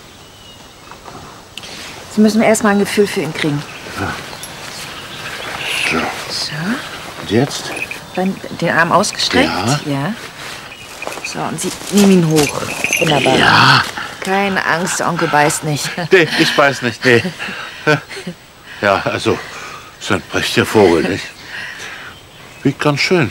Sie müssen erst mal ein Gefühl für ihn kriegen. Ja. So. So. Und jetzt? Dann den Arm ausgestreckt. Ja. ja. So, und Sie nehmen ihn hoch. Wunderbar. Ja. Keine Angst, der Onkel beißt nicht. Nee, ich weiß nicht, nee. Ja, also, so ein prächtiger Vogel, nicht? Wiegt ganz schön.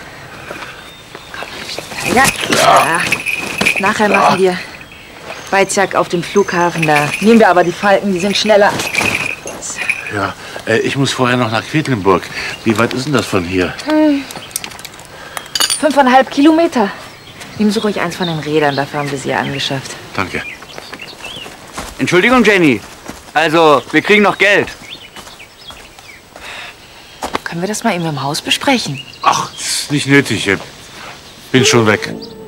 Ja. ja. Nachher machen wir Weizsack auf dem Flughafen. Da nehmen wir aber die Falken, die sind schneller. Ja, äh, ich muss vorher noch nach Quedlinburg. Wie weit ist denn das von hier? Hm. Fünfeinhalb Kilometer. Nehmen Sie ruhig eins von den Rädern, dafür haben wir sie angeschafft. Danke. Entschuldigung, Jenny. Also, wir kriegen noch Geld. Können wir das mal eben im Haus besprechen? Ach, ist nicht nötig. Ich bin schon weg.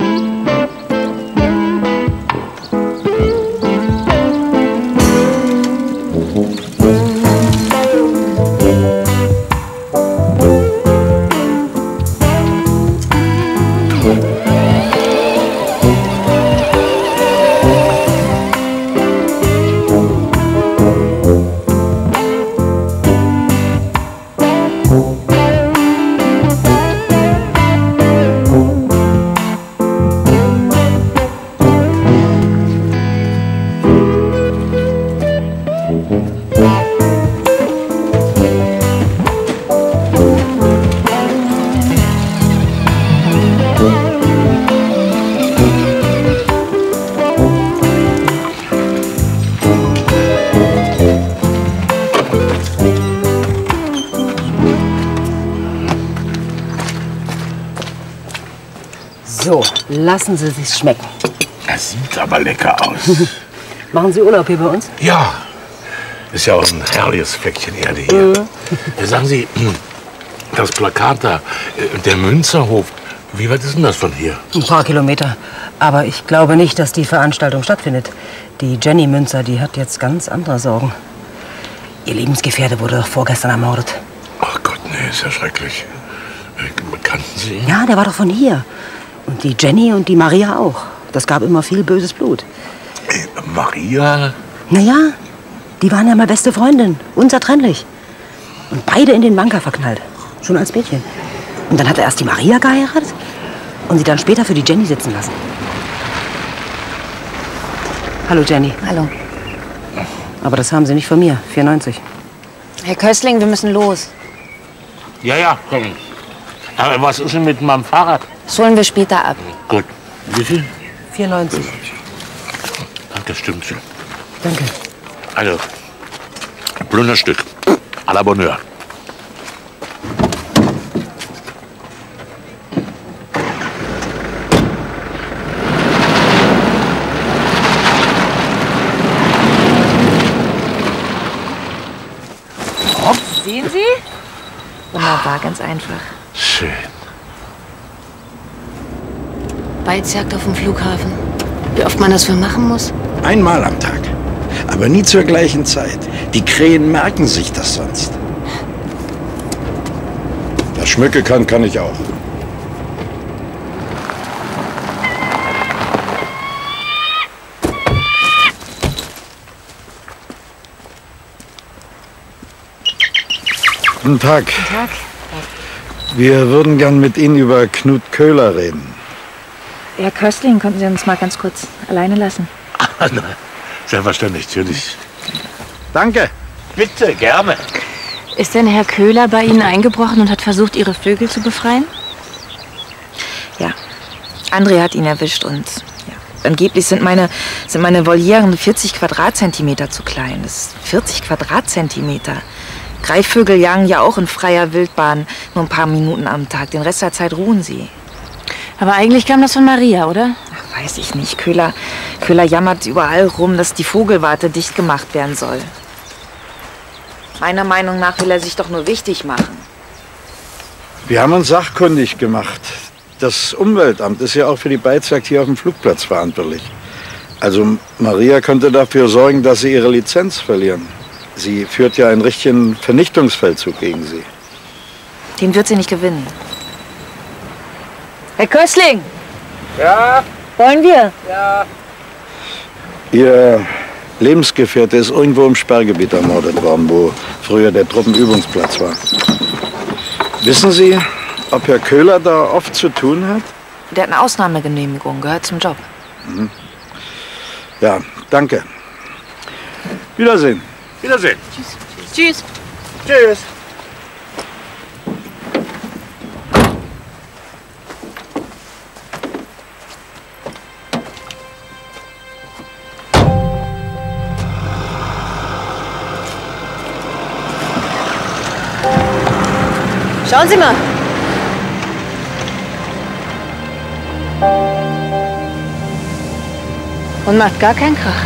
So, lassen Sie sich's schmecken. Das sieht aber lecker aus. Machen Sie Urlaub hier bei uns? Ja, ist ja auch ein herrliches Fleckchen Erde hier. Mhm. Ja, sagen Sie, das Plakat da, der Münzerhof, wie weit ist denn das von hier? Ein paar Kilometer. Aber ich glaube nicht, dass die Veranstaltung stattfindet. Die Jenny Münzer, die hat jetzt ganz andere Sorgen. Ihr Lebensgefährte wurde doch vorgestern ermordet. Ach Gott, nee, ist ja schrecklich. Kannten Sie ihn? Ja, der war doch von hier. Und die Jenny und die Maria auch. Das gab immer viel böses Blut. Maria? Naja, die waren ja mal beste Freundin. Unzertrennlich. Und beide in den Banker verknallt. Schon als Mädchen. Und dann hat er erst die Maria geheiratet und sie dann später für die Jenny sitzen lassen. Hallo Jenny. Hallo. Aber das haben Sie nicht von mir. vierundneunzig. Herr Köstling, wir müssen los. Ja, ja, komm. Aber was ist denn mit meinem Fahrrad? Das holen wir später ab. Gut. Wie viel? vierundneunzig. Das stimmt schon. Danke. Also, ein Plunderstück. À la bonne heure. Sehen Sie? Wunderbar, ganz einfach. Schön. Weizjagd auf dem Flughafen. Wie oft man das für machen muss? Einmal am Tag. Aber nie zur gleichen Zeit. Die Krähen merken sich das sonst. Was Schmücke kann, kann ich auch. Guten Tag. Guten Tag. Wir würden gern mit Ihnen über Knut Köhler reden. Herr Köstling, könnten Sie uns mal ganz kurz alleine lassen? Ah, nein. Selbstverständlich, natürlich. Danke. Bitte, gerne. Ist denn Herr Köhler bei Ihnen eingebrochen und hat versucht, Ihre Vögel zu befreien? Ja. André hat ihn erwischt und ja, angeblich sind meine, sind meine Volieren vierzig Quadratzentimeter zu klein. Das ist vierzig Quadratzentimeter. Greifvögel jagen ja auch in freier Wildbahn nur ein paar Minuten am Tag. Den Rest der Zeit ruhen sie. Aber eigentlich kam das von Maria, oder? Ach, weiß ich nicht. Köhler, Köhler jammert überall rum, dass die Vogelwarte dicht gemacht werden soll. Meiner Meinung nach will er sich doch nur wichtig machen. Wir haben uns sachkundig gemacht. Das Umweltamt ist ja auch für die Beizjagd hier auf dem Flugplatz verantwortlich. Also Maria könnte dafür sorgen, dass sie ihre Lizenz verlieren. Sie führt ja einen richtigen Vernichtungsfeldzug gegen sie. Den wird sie nicht gewinnen. Herr Köstling! Ja? Wollen wir? Ja. Ihr Lebensgefährte ist irgendwo im Sperrgebiet ermordet worden, wo früher der Truppenübungsplatz war. Wissen Sie, ob Herr Köhler da oft zu tun hat? Der hat eine Ausnahmegenehmigung, gehört zum Job. Mhm. Ja, danke. Wiedersehen. Wiedersehen. Tschüss. Tschüss. Schauen Sie mal. Und macht gar keinen Krach.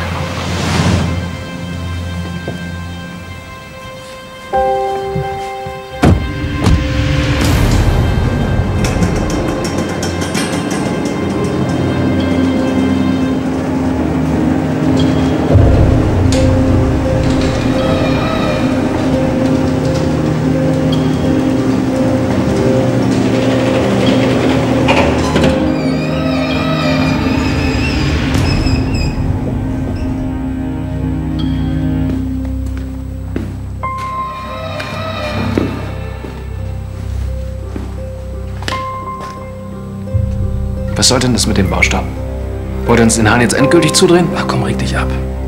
Was soll denn das mit dem Baustab? Wollt ihr uns den Hahn jetzt endgültig zudrehen? Ach komm, reg dich ab.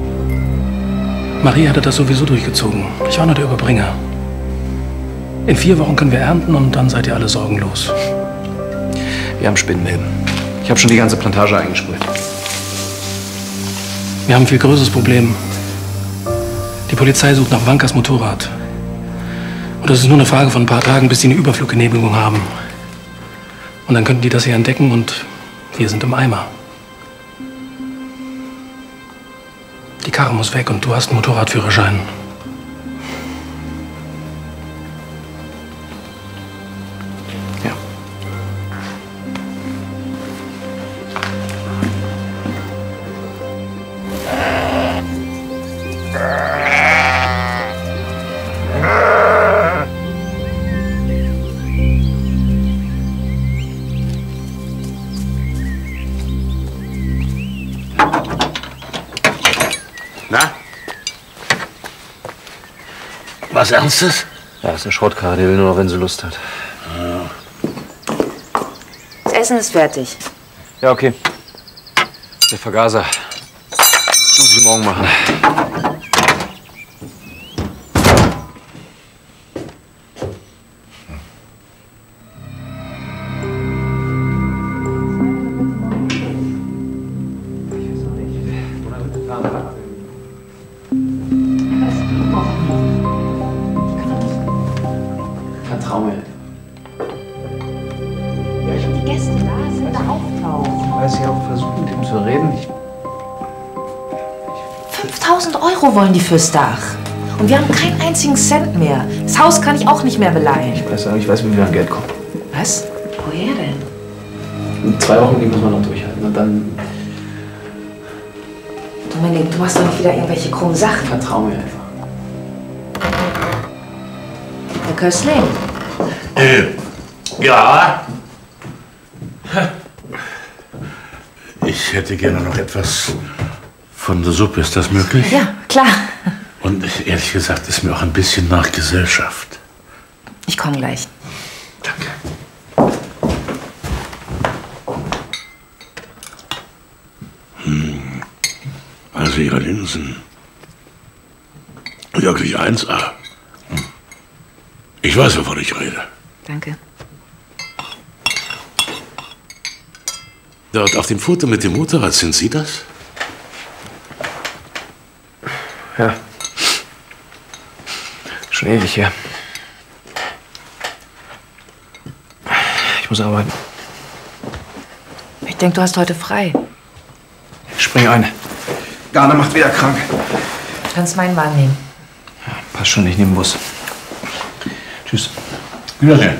Marie hatte das sowieso durchgezogen. Ich war nur der Überbringer. In vier Wochen können wir ernten und dann seid ihr alle sorgenlos. Wir haben Spinnmilben. Ich habe schon die ganze Plantage eingesprüht. Wir haben ein viel größeres Problem. Die Polizei sucht nach Wankas Motorrad. Und es ist nur eine Frage von ein paar Tagen, bis sie eine Überfluggenehmigung haben. Und dann könnten die das hier entdecken und wir sind im Eimer. Die Karre muss weg und du hast einen Motorradführerschein. Ja. Na? Was Ernstes? Ja, das ist eine Schrottkarre, die will nur noch, wenn sie Lust hat. Das Essen ist fertig. Ja, okay. Der Vergaser. Muss ich morgen machen. Vertrau mir. Ja, ich die Gäste da sind, da auftauchen. Ich weiß ja auch versucht, mit ihm zu reden. Ich fünftausend Euro wollen die fürs Dach. Und wir haben keinen einzigen Cent mehr. Das Haus kann ich auch nicht mehr beleihen. Ich weiß, ich weiß, wie wir an Geld kommen. Was? Woher denn? In zwei Wochen, die müssen wir noch durchhalten. Und dann Dominik, du machst doch nicht wieder irgendwelche krummen Sachen. vertrau mir einfach. Herr Köstling. Äh, ja. Ich hätte gerne noch etwas von der Suppe. Ist das möglich? Ja, klar. Und ehrlich gesagt ist mir auch ein bisschen nach Gesellschaft. Ich komme gleich. Hm. Also Ihre Linsen. Wirklich eins A. Ich weiß, wovon ich rede. Danke. Dort auf dem Foto mit dem Motorrad, sind Sie das? Ja. Schon ewig her. Ich muss arbeiten. Ich denke, du hast heute frei. Ich spring ein. Garner macht wieder krank. Du kannst meinen Wagen nehmen. Passt schon, ich nehme den Bus. Tschüss. Wiedersehen.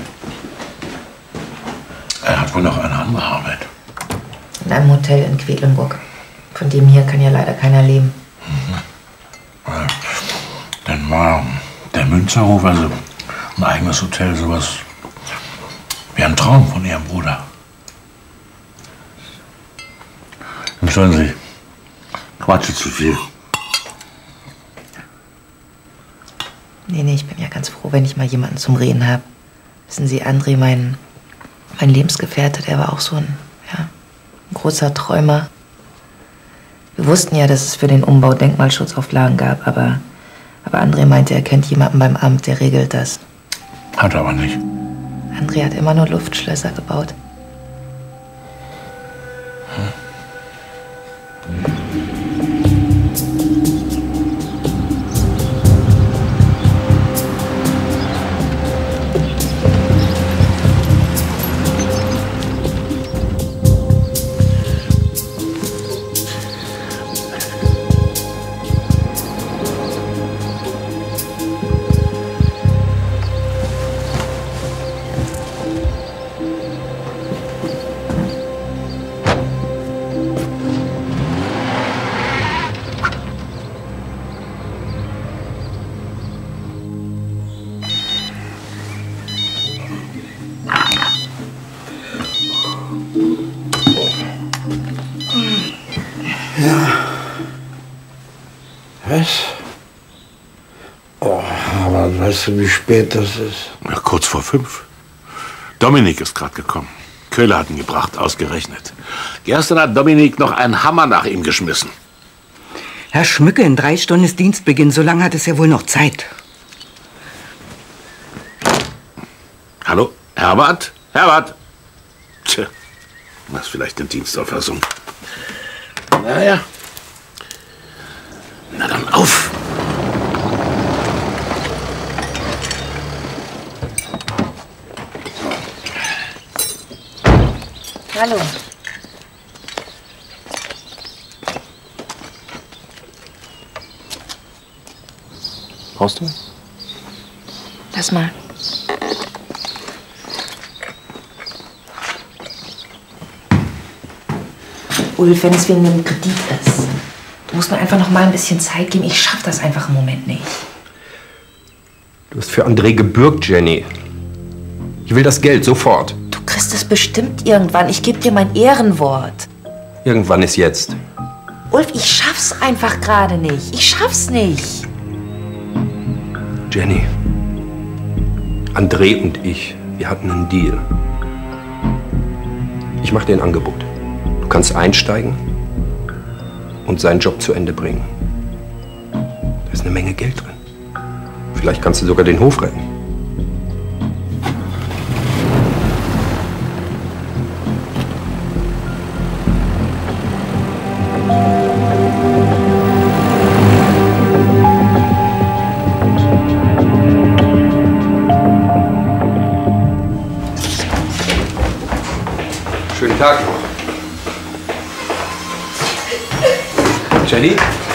Er hat wohl noch eine andere Arbeit. In einem Hotel in Quedlinburg. Von dem hier kann ja leider keiner leben. Ja. Dann war der Münzerhof, also ein eigenes Hotel, sowas wie ein Traum von Ihrem Bruder. Entschuldigen Sie, quatsche zu viel. Nee, nee, ich bin ja ganz froh, wenn ich mal jemanden zum Reden habe. Wissen Sie, André, mein, Mein Lebensgefährte, der war auch so ein, ja, ein großer Träumer. Wir wussten ja, dass es für den Umbau Denkmalschutzauflagen gab, aber, aber André meinte, er kennt jemanden beim Amt, der regelt das. Hat aber nicht. André hat immer nur Luftschlösser gebaut. Was? Oh, aber weißt du, wie spät das ist? Ja, kurz vor fünf. Dominik ist gerade gekommen. Köhler hat ihn gebracht, ausgerechnet. Gestern hat Dominik noch einen Hammer nach ihm geschmissen. Herr Schmücke, in drei Stunden ist Dienstbeginn. So lange hat es ja wohl noch Zeit. Hallo, Herbert? Herbert? Tja, das ist vielleicht eine Dienstauffassung. Naja. Na dann auf! Hallo. Brauchst du? Lass mal. Ulf, wenn es wegen einem Kredit ist, du musst mir einfach noch mal ein bisschen Zeit geben. Ich schaff das einfach im Moment nicht. Du hast für André gebürgt, Jenny. Ich will das Geld sofort. Du kriegst es bestimmt irgendwann. Ich gebe dir mein Ehrenwort. Irgendwann ist jetzt. Ulf, ich schaff's einfach gerade nicht. Ich schaff's nicht. Jenny, André und ich, wir hatten einen Deal. Ich mache dir ein Angebot. Du kannst einsteigen und seinen Job zu Ende bringen. Da ist eine Menge Geld drin. Vielleicht kannst du sogar den Hof retten. Schönen Tag noch. Jenny?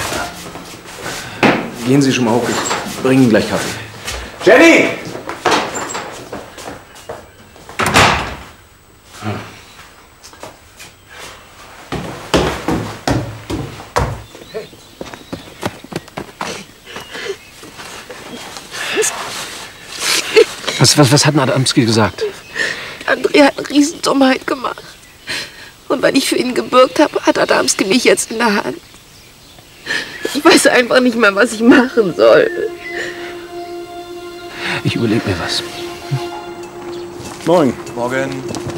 Gehen Sie schon mal hoch, ich bringe Ihnen gleich Kaffee. Jenny! Was, was, was hat denn Adamski gesagt? André hat eine Riesendummheit gemacht. Und weil ich für ihn gebürgt habe, hat Adamski mich jetzt in der Hand. Ich weiß einfach nicht mehr, was ich machen soll. Ich überlege mir was. Moin. Morgen.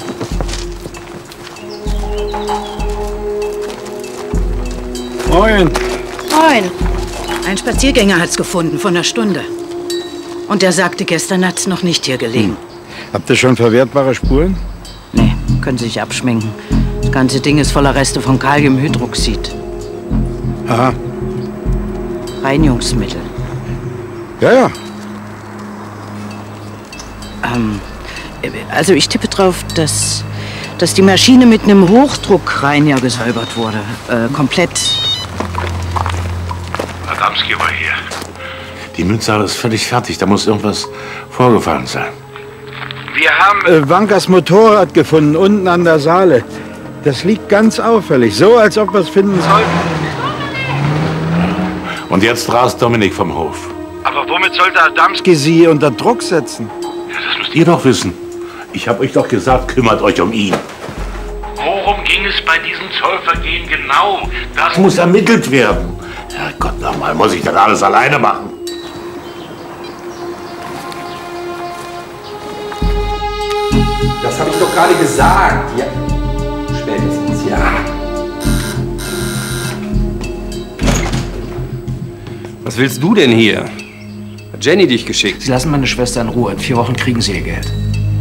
Moin. Moin. Ein Spaziergänger hat's gefunden, vor einer Stunde. Und der sagte, gestern hat's noch nicht hier gelegen. Habt ihr schon verwertbare Spuren? Nee, können Sie sich abschminken. Das ganze Ding ist voller Reste von Kaliumhydroxid. Aha. Reinigungsmittel. Ja, ja. Ähm, also ich tippe drauf, dass, dass die Maschine mit einem Hochdruckreiniger gesäubert wurde. Äh, komplett. Adamski war hier. Die Münzsache ist völlig fertig. Da muss irgendwas vorgefallen sein. Wir haben äh, Wankas Motorrad gefunden, unten an der Saale. Das liegt ganz auffällig, so als ob wir es finden sollten. Und jetzt rast Dominik vom Hof. Aber womit sollte Adamski Sie unter Druck setzen? Ja, das müsst ihr doch wissen. Ich habe euch doch gesagt, kümmert euch um ihn. Worum ging es bei diesem Zollvergehen genau? Das muss ermittelt werden. Herrgott, nochmal, muss ich das alles alleine machen? Das habe ich doch gerade gesagt. Ja. Spätestens, ja. Was willst du denn hier? Hat Jenny dich geschickt? Sie lassen meine Schwester in Ruhe. In vier Wochen kriegen Sie ihr Geld.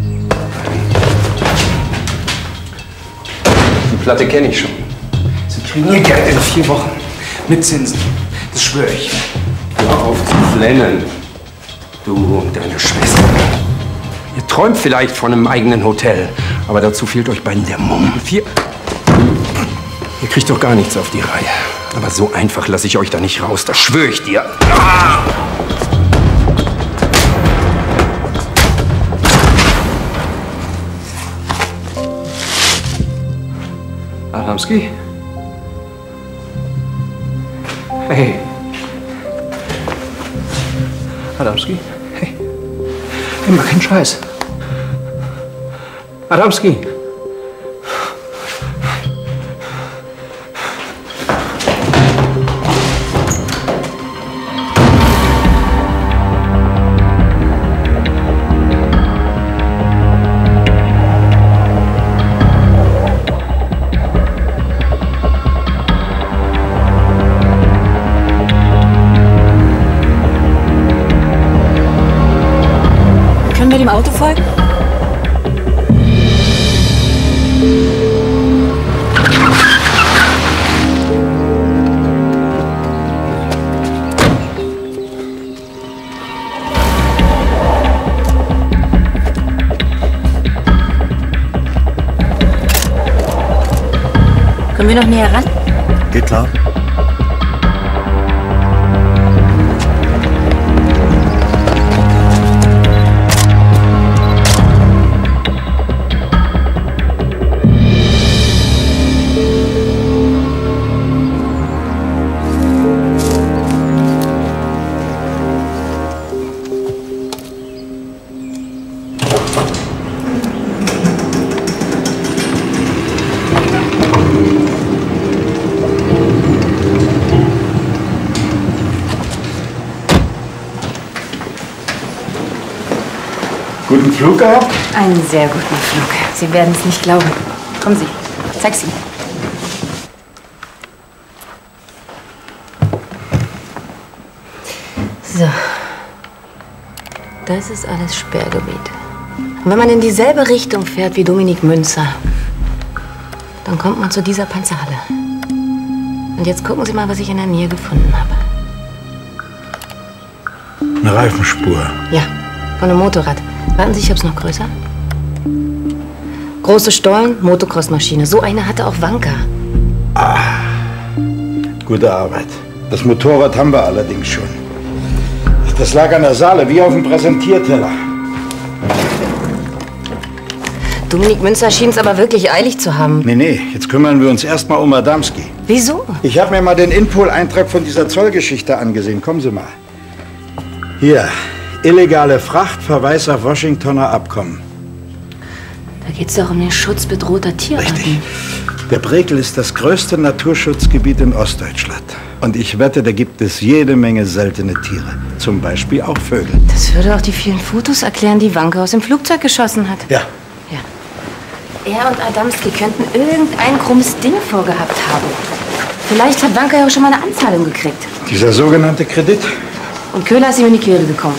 Die Platte kenne ich schon. Sie kriegen ihr Geld in vier Wochen. Mit Zinsen. Das schwöre ich. Hör auf zu flennen. Du und deine Schwester. Ihr träumt vielleicht von einem eigenen Hotel, aber dazu fehlt euch beiden der Mumm. Vier. Ihr kriegt doch gar nichts auf die Reihe. Aber so einfach lasse ich euch da nicht raus, das schwöre ich dir. Ah! Adamski? Hey. Adamski? Hey. Hey, mach keinen Scheiß. Adamski? Können wir dem Auto folgen? Können wir noch näher ran? Geht klar. Guten Flug gehabt? Einen sehr guten Flug. Sie werden es nicht glauben. Kommen Sie, zeig's Ihnen. So. Das ist alles Sperrgebiet. Und wenn man in dieselbe Richtung fährt wie Dominik Münzer, dann kommt man zu dieser Panzerhalle. Und jetzt gucken Sie mal, was ich in der Nähe gefunden habe. Eine Reifenspur. Ja, von einem Motorrad. Warten Sie, ich hab's noch größer. Große Stollen, Motocross-Maschine. So eine hatte auch Wanka. Ah, gute Arbeit. Das Motorrad haben wir allerdings schon. Das lag an der Saale, wie auf dem Präsentierteller. Dominik Münzer schien es aber wirklich eilig zu haben. Nee, nee, jetzt kümmern wir uns erstmal um Adamski. Wieso? Ich habe mir mal den Inpol-Eintrag von dieser Zollgeschichte angesehen. Kommen Sie mal. Hier, illegale Fracht, Verweis auf Washingtoner Abkommen. Da geht's doch um den Schutz bedrohter Tierarten. Richtig. Der Brekel ist das größte Naturschutzgebiet in Ostdeutschland. Und ich wette, da gibt es jede Menge seltene Tiere. Zum Beispiel auch Vögel. Das würde auch die vielen Fotos erklären, die Wanka aus dem Flugzeug geschossen hat. Ja. Ja. Er und Adamski könnten irgendein krummes Ding vorgehabt haben. Vielleicht hat Wanka ja auch schon mal eine Anzahlung gekriegt. Dieser sogenannte Kredit. Und Köhler ist ihm in die Quere gekommen.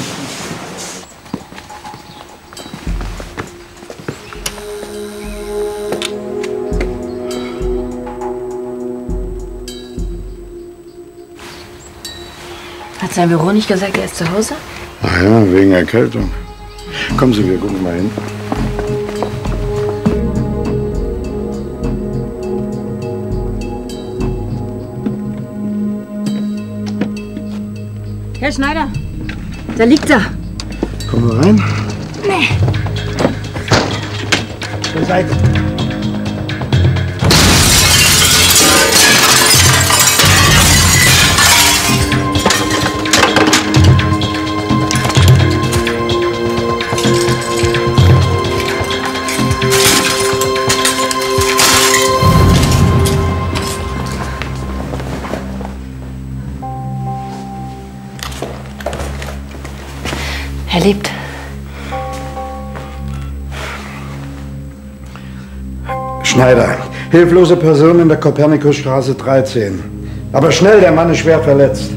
Hat sein Büro nicht gesagt, er ist zu Hause? Ach ja, wegen Erkältung. Kommen Sie, wir gucken mal hin. Herr Schneider, da liegt er. Kommen wir rein. Nee. Zur Seite. Er lebt. Schneider, hilflose Person in der Kopernikusstraße dreizehn. Aber schnell, der Mann ist schwer verletzt.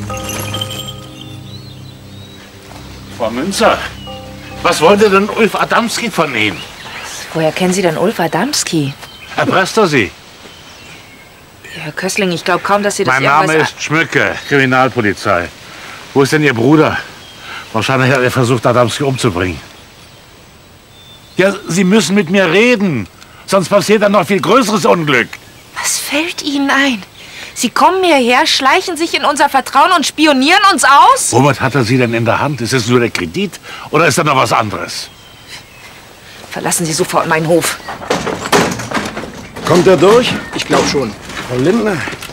Frau Münzer, was wollte denn Ulf Adamski von Ihnen? Woher kennen Sie denn Ulf Adamski? Erpresst er Sie? Herr Kössling, ich glaube kaum, dass Sie das Mein irgendwas... Name ist Schmücke, Kriminalpolizei. Wo ist denn Ihr Bruder? Wahrscheinlich hat er versucht, Adamski umzubringen. Ja, Sie müssen mit mir reden. Sonst passiert dann noch viel größeres Unglück. Was fällt Ihnen ein? Sie kommen hierher, schleichen sich in unser Vertrauen und spionieren uns aus? Womit hat er Sie denn in der Hand? Ist es nur der Kredit oder ist da noch was anderes? Verlassen Sie sofort meinen Hof. Kommt er durch? Ich glaube schon. Frau Lindner,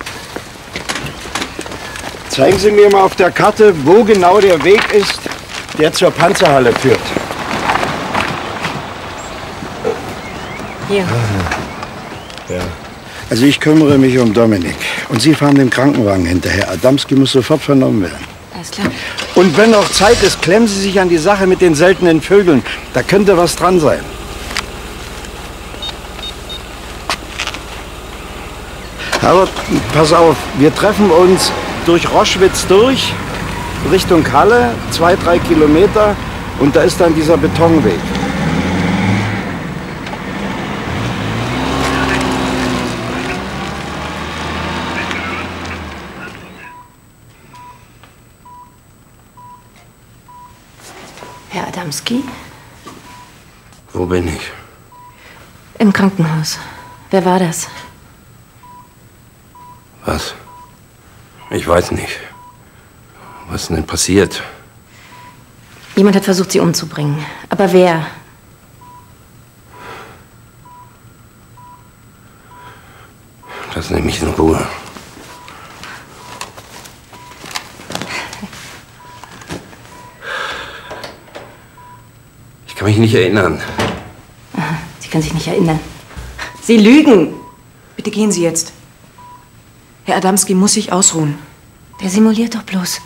zeigen Sie mir mal auf der Karte, wo genau der Weg ist, der zur Panzerhalle führt. Hier. Ja. Also ich kümmere mich um Dominik. Und Sie fahren dem Krankenwagen hinterher. Adamski muss sofort vernommen werden. Alles klar. Und wenn noch Zeit ist, klemmen Sie sich an die Sache mit den seltenen Vögeln. Da könnte was dran sein. Aber pass auf, wir treffen uns durch Roschwitz durch, Richtung Halle, zwei, drei Kilometer. Und da ist dann dieser Betonweg. Herr Adamski? Wo bin ich? Im Krankenhaus. Wer war das? Was? Ich weiß nicht. Was ist denn passiert? Jemand hat versucht, Sie umzubringen. Aber wer? Lass mich in Ruhe. Ich kann mich nicht erinnern. Aha, Sie können sich nicht erinnern. Sie lügen! Bitte gehen Sie jetzt. Herr Adamski muss sich ausruhen. Der simuliert doch bloß.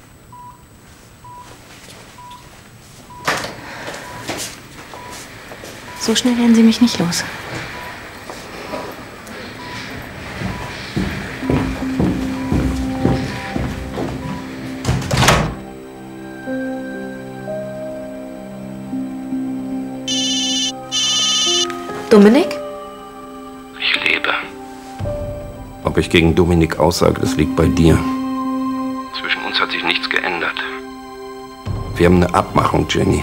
So schnell werden Sie mich nicht los. Dominik? Ich lebe. Ob ich gegen Dominik aussage, das liegt bei dir. Zwischen uns hat sich nichts geändert. Wir haben eine Abmachung, Jenny.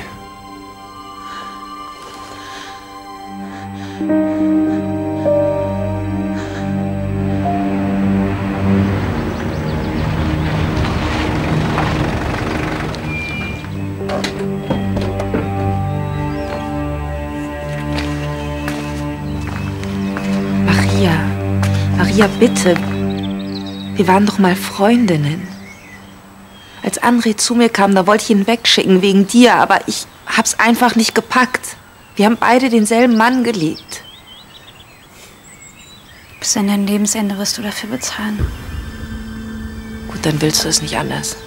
Ja, bitte. Wir waren doch mal Freundinnen. Als André zu mir kam, da wollte ich ihn wegschicken wegen dir, aber ich hab's einfach nicht gepackt. Wir haben beide denselben Mann geliebt. Bis an dein Lebensende wirst du dafür bezahlen. Gut, dann willst du es nicht anders.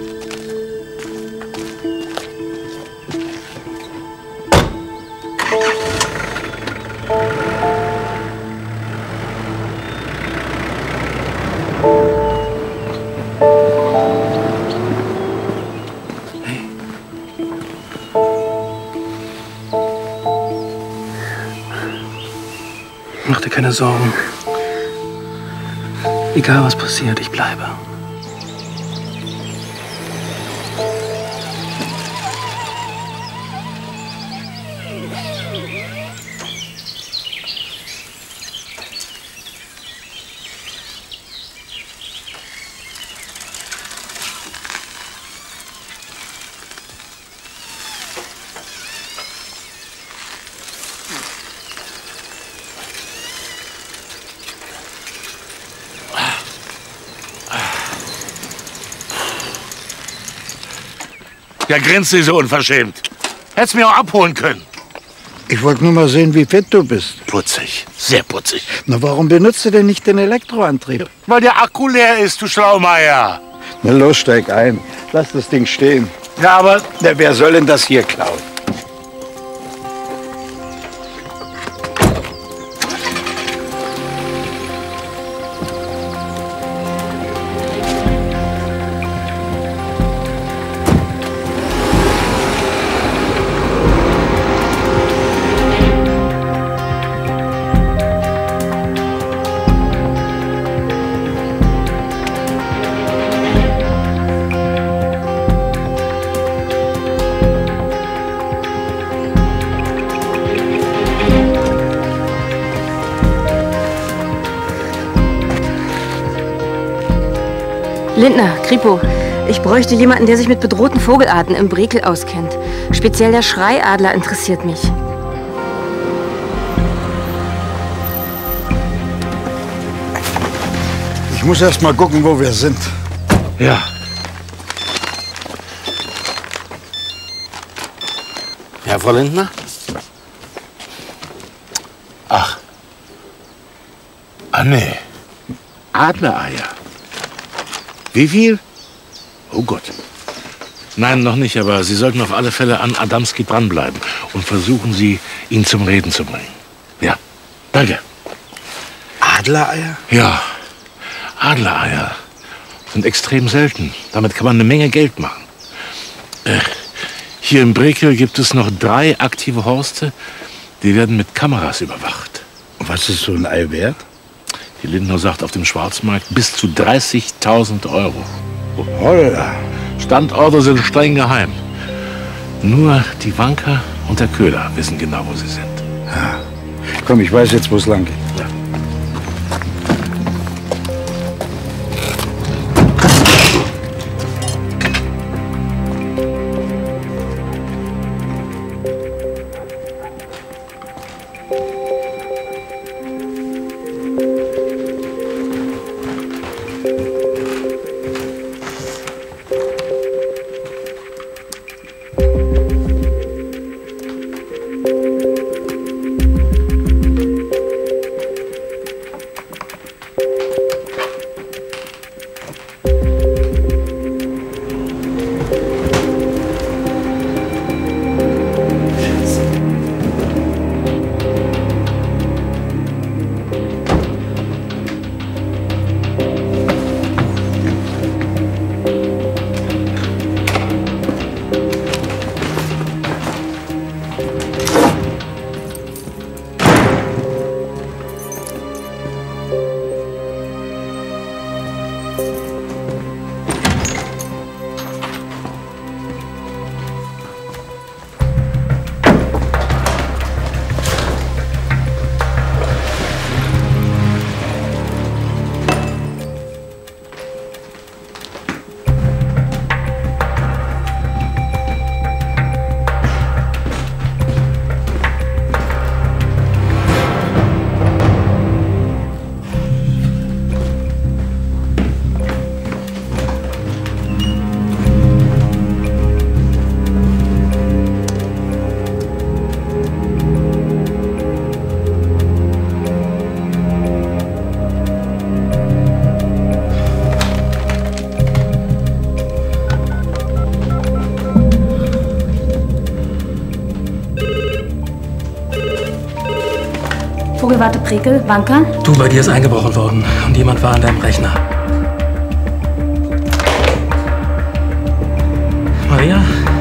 Mach dir keine Sorgen. Egal was passiert, ich bleibe. Ja, grinst sie so unverschämt. Hättest mir auch abholen können. Ich wollte nur mal sehen, wie fit du bist. Putzig, sehr putzig. Na, warum benutzt du denn nicht den Elektroantrieb? Weil der Akku leer ist, du Schlaumeier. Na los, steig ein. Lass das Ding stehen. Ja, aber... Na, wer soll denn das hier klauen? Lindner, Kripo, ich bräuchte jemanden, der sich mit bedrohten Vogelarten im Brekel auskennt. Speziell der Schreiadler interessiert mich. Ich muss erst mal gucken, wo wir sind. Ja. Ja, Frau Lindner? Ach. Ah, nee. Adlereier. Wie viel? Oh Gott. Nein, noch nicht, aber Sie sollten auf alle Fälle an Adamski dranbleiben und versuchen Sie, ihn zum Reden zu bringen. Ja, danke. Adlereier? Ja, Adlereier sind extrem selten. Damit kann man eine Menge Geld machen. Äh, hier im Brekel gibt es noch drei aktive Horste. Die werden mit Kameras überwacht. Was ist so ein Ei wert? Die Lindner sagt auf dem Schwarzmarkt bis zu dreißigtausend Euro. Holla. Standorte sind streng geheim. Nur die Wanker und der Köhler wissen genau, wo sie sind. Ja. Komm, ich weiß jetzt, wo es lang geht. Ja. Vogelwarte Brekel, Wanker? Du, bei dir ist eingebrochen worden und jemand war an deinem Rechner. Maria?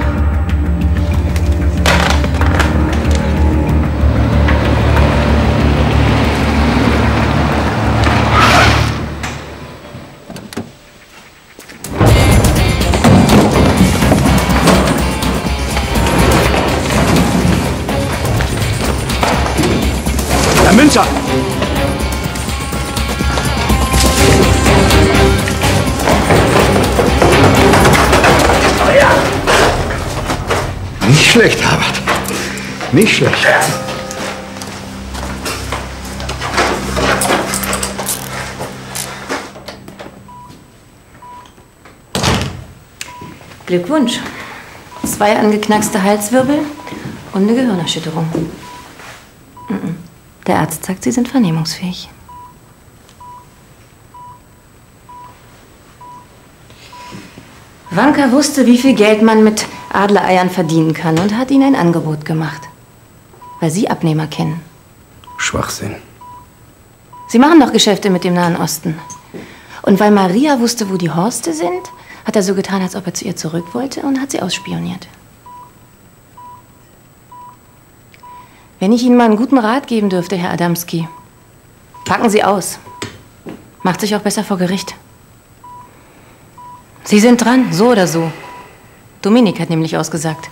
Herr Münzer! Nicht schlecht, Herbert. Nicht schlecht. Glückwunsch. Zwei angeknackste Halswirbel und eine Gehirnerschütterung. Mhm. Der Arzt sagt, Sie sind vernehmungsfähig. Wanker wusste, wie viel Geld man mit Adlereiern verdienen kann und hat ihnen ein Angebot gemacht. Weil Sie Abnehmer kennen. Schwachsinn. Sie machen doch Geschäfte mit dem Nahen Osten. Und weil Maria wusste, wo die Horste sind, hat er so getan, als ob er zu ihr zurück wollte und hat sie ausspioniert. Wenn ich Ihnen mal einen guten Rat geben dürfte, Herr Adamski, packen Sie aus. Macht sich auch besser vor Gericht. Sie sind dran, so oder so. Dominik hat nämlich ausgesagt.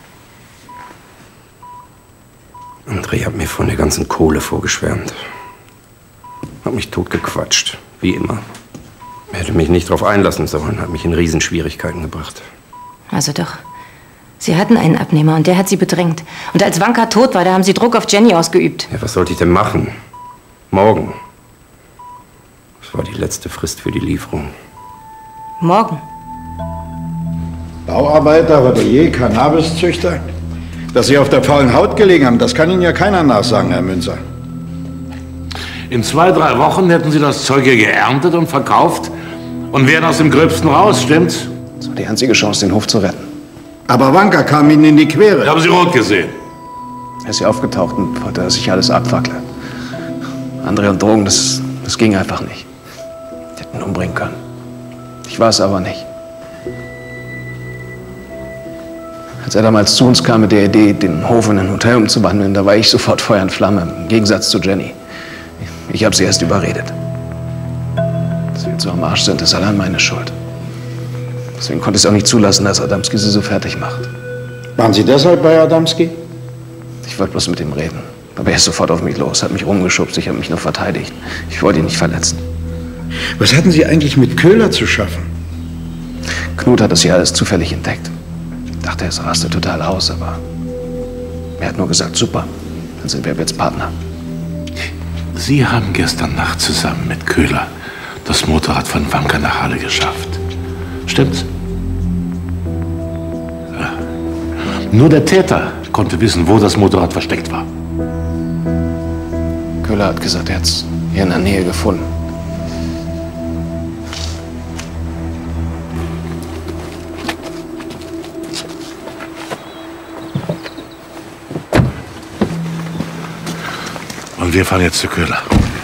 André hat mir von der ganzen Kohle vorgeschwärmt. Hat mich totgequatscht, wie immer. Er hätte mich nicht darauf einlassen sollen, hat mich in Riesenschwierigkeiten gebracht. Also doch. Sie hatten einen Abnehmer und der hat Sie bedrängt. Und als Wanka tot war, da haben Sie Druck auf Jenny ausgeübt. Ja, was sollte ich denn machen? Morgen. Das war die letzte Frist für die Lieferung. Morgen? Bauarbeiter, Hotelier, Cannabiszüchter. Dass Sie auf der faulen Haut gelegen haben, das kann Ihnen ja keiner nachsagen, Herr Münzer. In zwei, drei Wochen hätten Sie das Zeug hier geerntet und verkauft und wären aus dem Gröbsten raus, stimmt's? Das war die einzige Chance, den Hof zu retten. Aber Wanka kam Ihnen in die Quere. Haben Sie rot gesehen? Er ist hier aufgetaucht und wollte, dass ich alles abfackle. André und Drogen, das, das ging einfach nicht. Die hätten ihn umbringen können. Ich war es aber nicht. Als er damals zu uns kam mit der Idee, den Hof in ein Hotel umzuwandeln, da war ich sofort Feuer und Flamme, im Gegensatz zu Jenny. Ich habe sie erst überredet. Dass wir jetzt so am Arsch sind, ist allein meine Schuld. Deswegen konnte ich es auch nicht zulassen, dass Adamski sie so fertig macht. Waren Sie deshalb bei Adamski? Ich wollte bloß mit ihm reden. Aber er ist sofort auf mich los, hat mich rumgeschubst, ich habe mich nur verteidigt. Ich wollte ihn nicht verletzen. Was hatten Sie eigentlich mit Köhler zu schaffen? Knut hat das hier alles zufällig entdeckt. Ich dachte, es rastet total aus, aber er hat nur gesagt, super, dann sind wir jetzt Partner. Sie haben gestern Nacht zusammen mit Köhler das Motorrad von Wanka nach Halle geschafft. Stimmt's? Ja. Nur der Täter konnte wissen, wo das Motorrad versteckt war. Köhler hat gesagt, er hat es hier in der Nähe gefunden. Und wir fahren jetzt zu Köhler.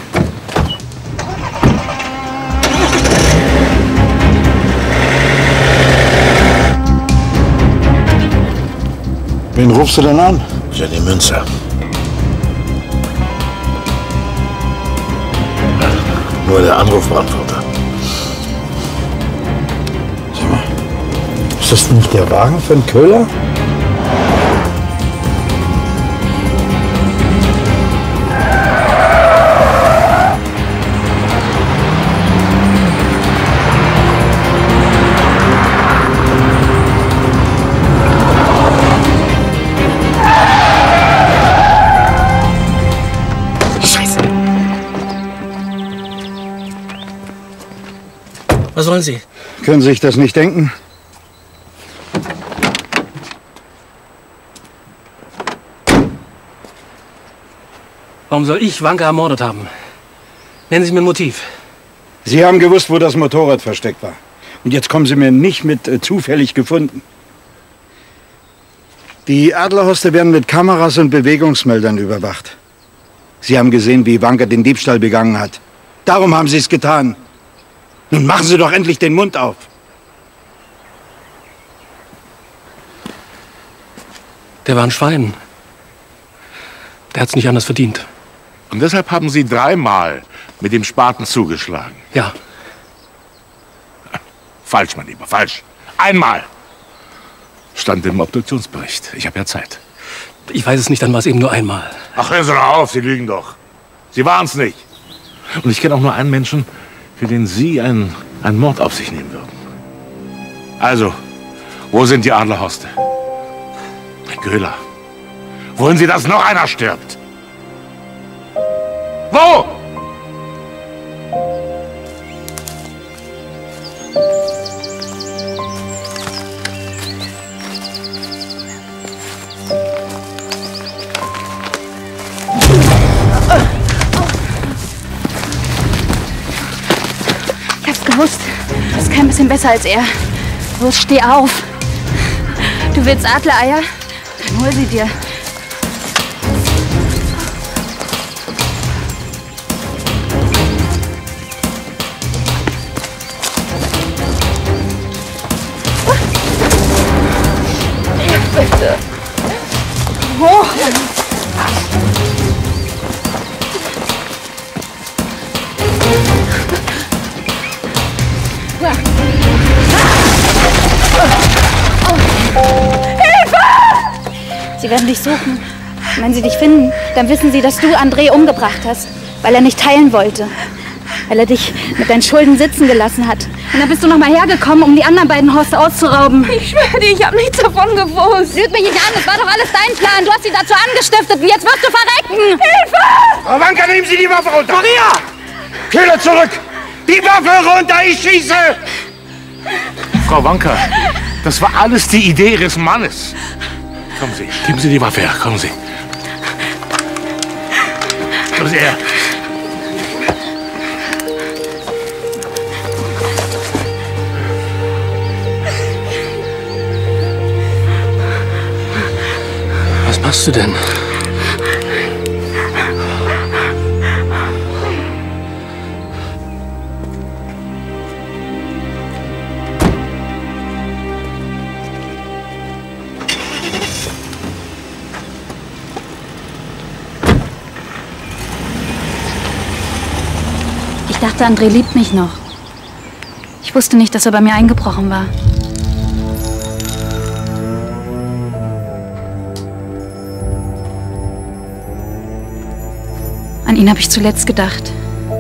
Wen rufst du denn an? Jenny Münzer. Nur der Anrufbeantworter. Sag mal, ist das nicht der Wagen von Köhler? Was wollen Sie? Können Sie sich das nicht denken? Warum soll ich Wanka ermordet haben? Nennen Sie mir ein Motiv. Sie haben gewusst, wo das Motorrad versteckt war. Und jetzt kommen Sie mir nicht mit äh, zufällig gefunden. Die Adlerhorste werden mit Kameras und Bewegungsmeldern überwacht. Sie haben gesehen, wie Wanka den Diebstahl begangen hat. Darum haben Sie es getan. Nun machen Sie doch endlich den Mund auf. Der war ein Schwein. Der hat's nicht anders verdient. Und deshalb haben Sie dreimal mit dem Spaten zugeschlagen. Ja. Falsch, mein Lieber, falsch. Einmal. Stand im Obduktionsbericht. Ich habe ja Zeit. Ich weiß es nicht, dann war es eben nur einmal. Ach, hören Sie doch auf, Sie lügen doch. Sie waren's nicht. Und ich kenne auch nur einen Menschen, für den Sie einen, einen Mord auf sich nehmen würden. Also, wo sind die Adlerhorste? Köhler. Wollen Sie, dass noch einer stirbt? Wo? Ich hab's gewusst. Du bist kein bisschen besser als er. Los, steh auf. Du willst Adlereier? Dann hol sie dir. Bitte. Hoch! Sie werden dich suchen. Wenn sie dich finden, dann wissen sie, dass du André umgebracht hast, weil er nicht teilen wollte. weil er dich mit deinen Schulden sitzen gelassen hat. Und dann bist du noch mal hergekommen, um die anderen beiden Horst auszurauben. Ich schwöre dir, ich habe nichts davon gewusst. Lüg mich nicht an, das war doch alles dein Plan. Du hast sie dazu angestiftet und jetzt wirst du verrecken. Hilfe! Frau Wanka, nehmen Sie die Waffe runter! Maria! Köhler zurück! Die Waffe runter, ich schieße! Frau Wanka, das war alles die Idee Ihres Mannes. Kommen Sie, geben Sie die Waffe her, kommen Sie. Kommen Sie her. Was machst du denn? Ich dachte, André liebt mich noch. Ich wusste nicht, dass er bei mir eingebrochen war. An ihn habe ich zuletzt gedacht.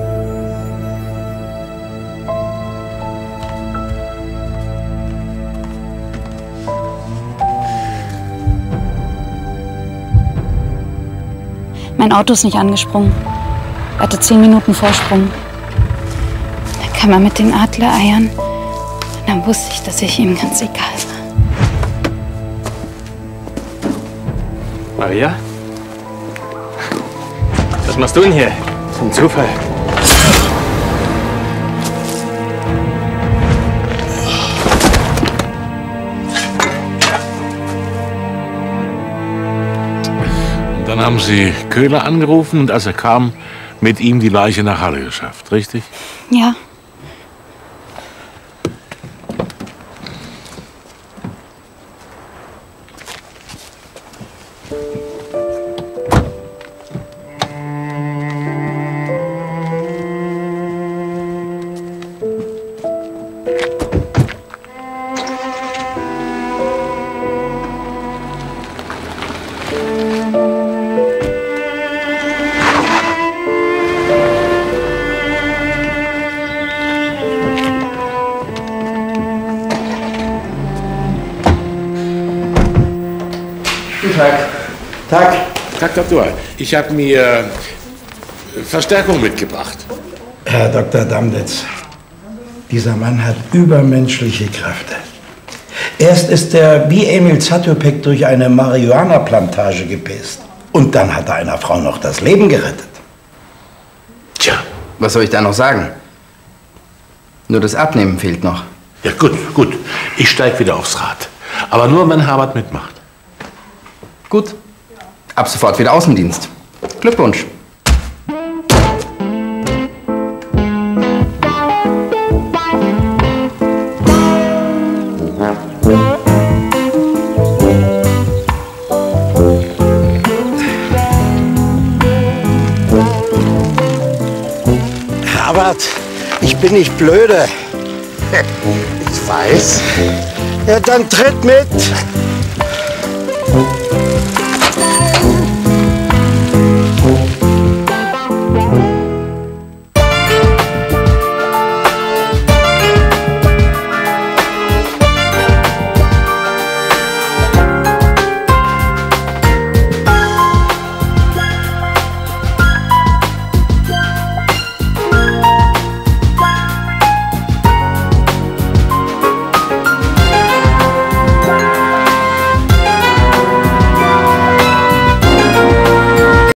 Mein Auto ist nicht angesprungen. Er hatte zehn Minuten Vorsprung. Dann kam er mit den Adlereiern. Und dann wusste ich, dass ich ihm ganz egal war. Maria? Was machst du denn hier? Das ist ein Zufall. Und dann haben Sie Köhler angerufen und als er kam, mit ihm die Leiche nach Halle geschafft, richtig? Ja. Tag. Tag. Tag, Doktor. Ich habe mir Verstärkung mitgebracht. Herr Doktor Damnitz, dieser Mann hat übermenschliche Kräfte. Erst ist er wie Emil Zatopek durch eine Marihuana-Plantage gepäst. Und dann hat er einer Frau noch das Leben gerettet. Tja, was soll ich da noch sagen? Nur das Abnehmen fehlt noch. Ja, gut, gut. Ich steig wieder aufs Rad. Aber nur, wenn Herbert mitmacht. Gut. Ab sofort wieder Außendienst. Glückwunsch. Herbert, ich bin nicht blöde. Ich weiß. Ja, dann tritt mit.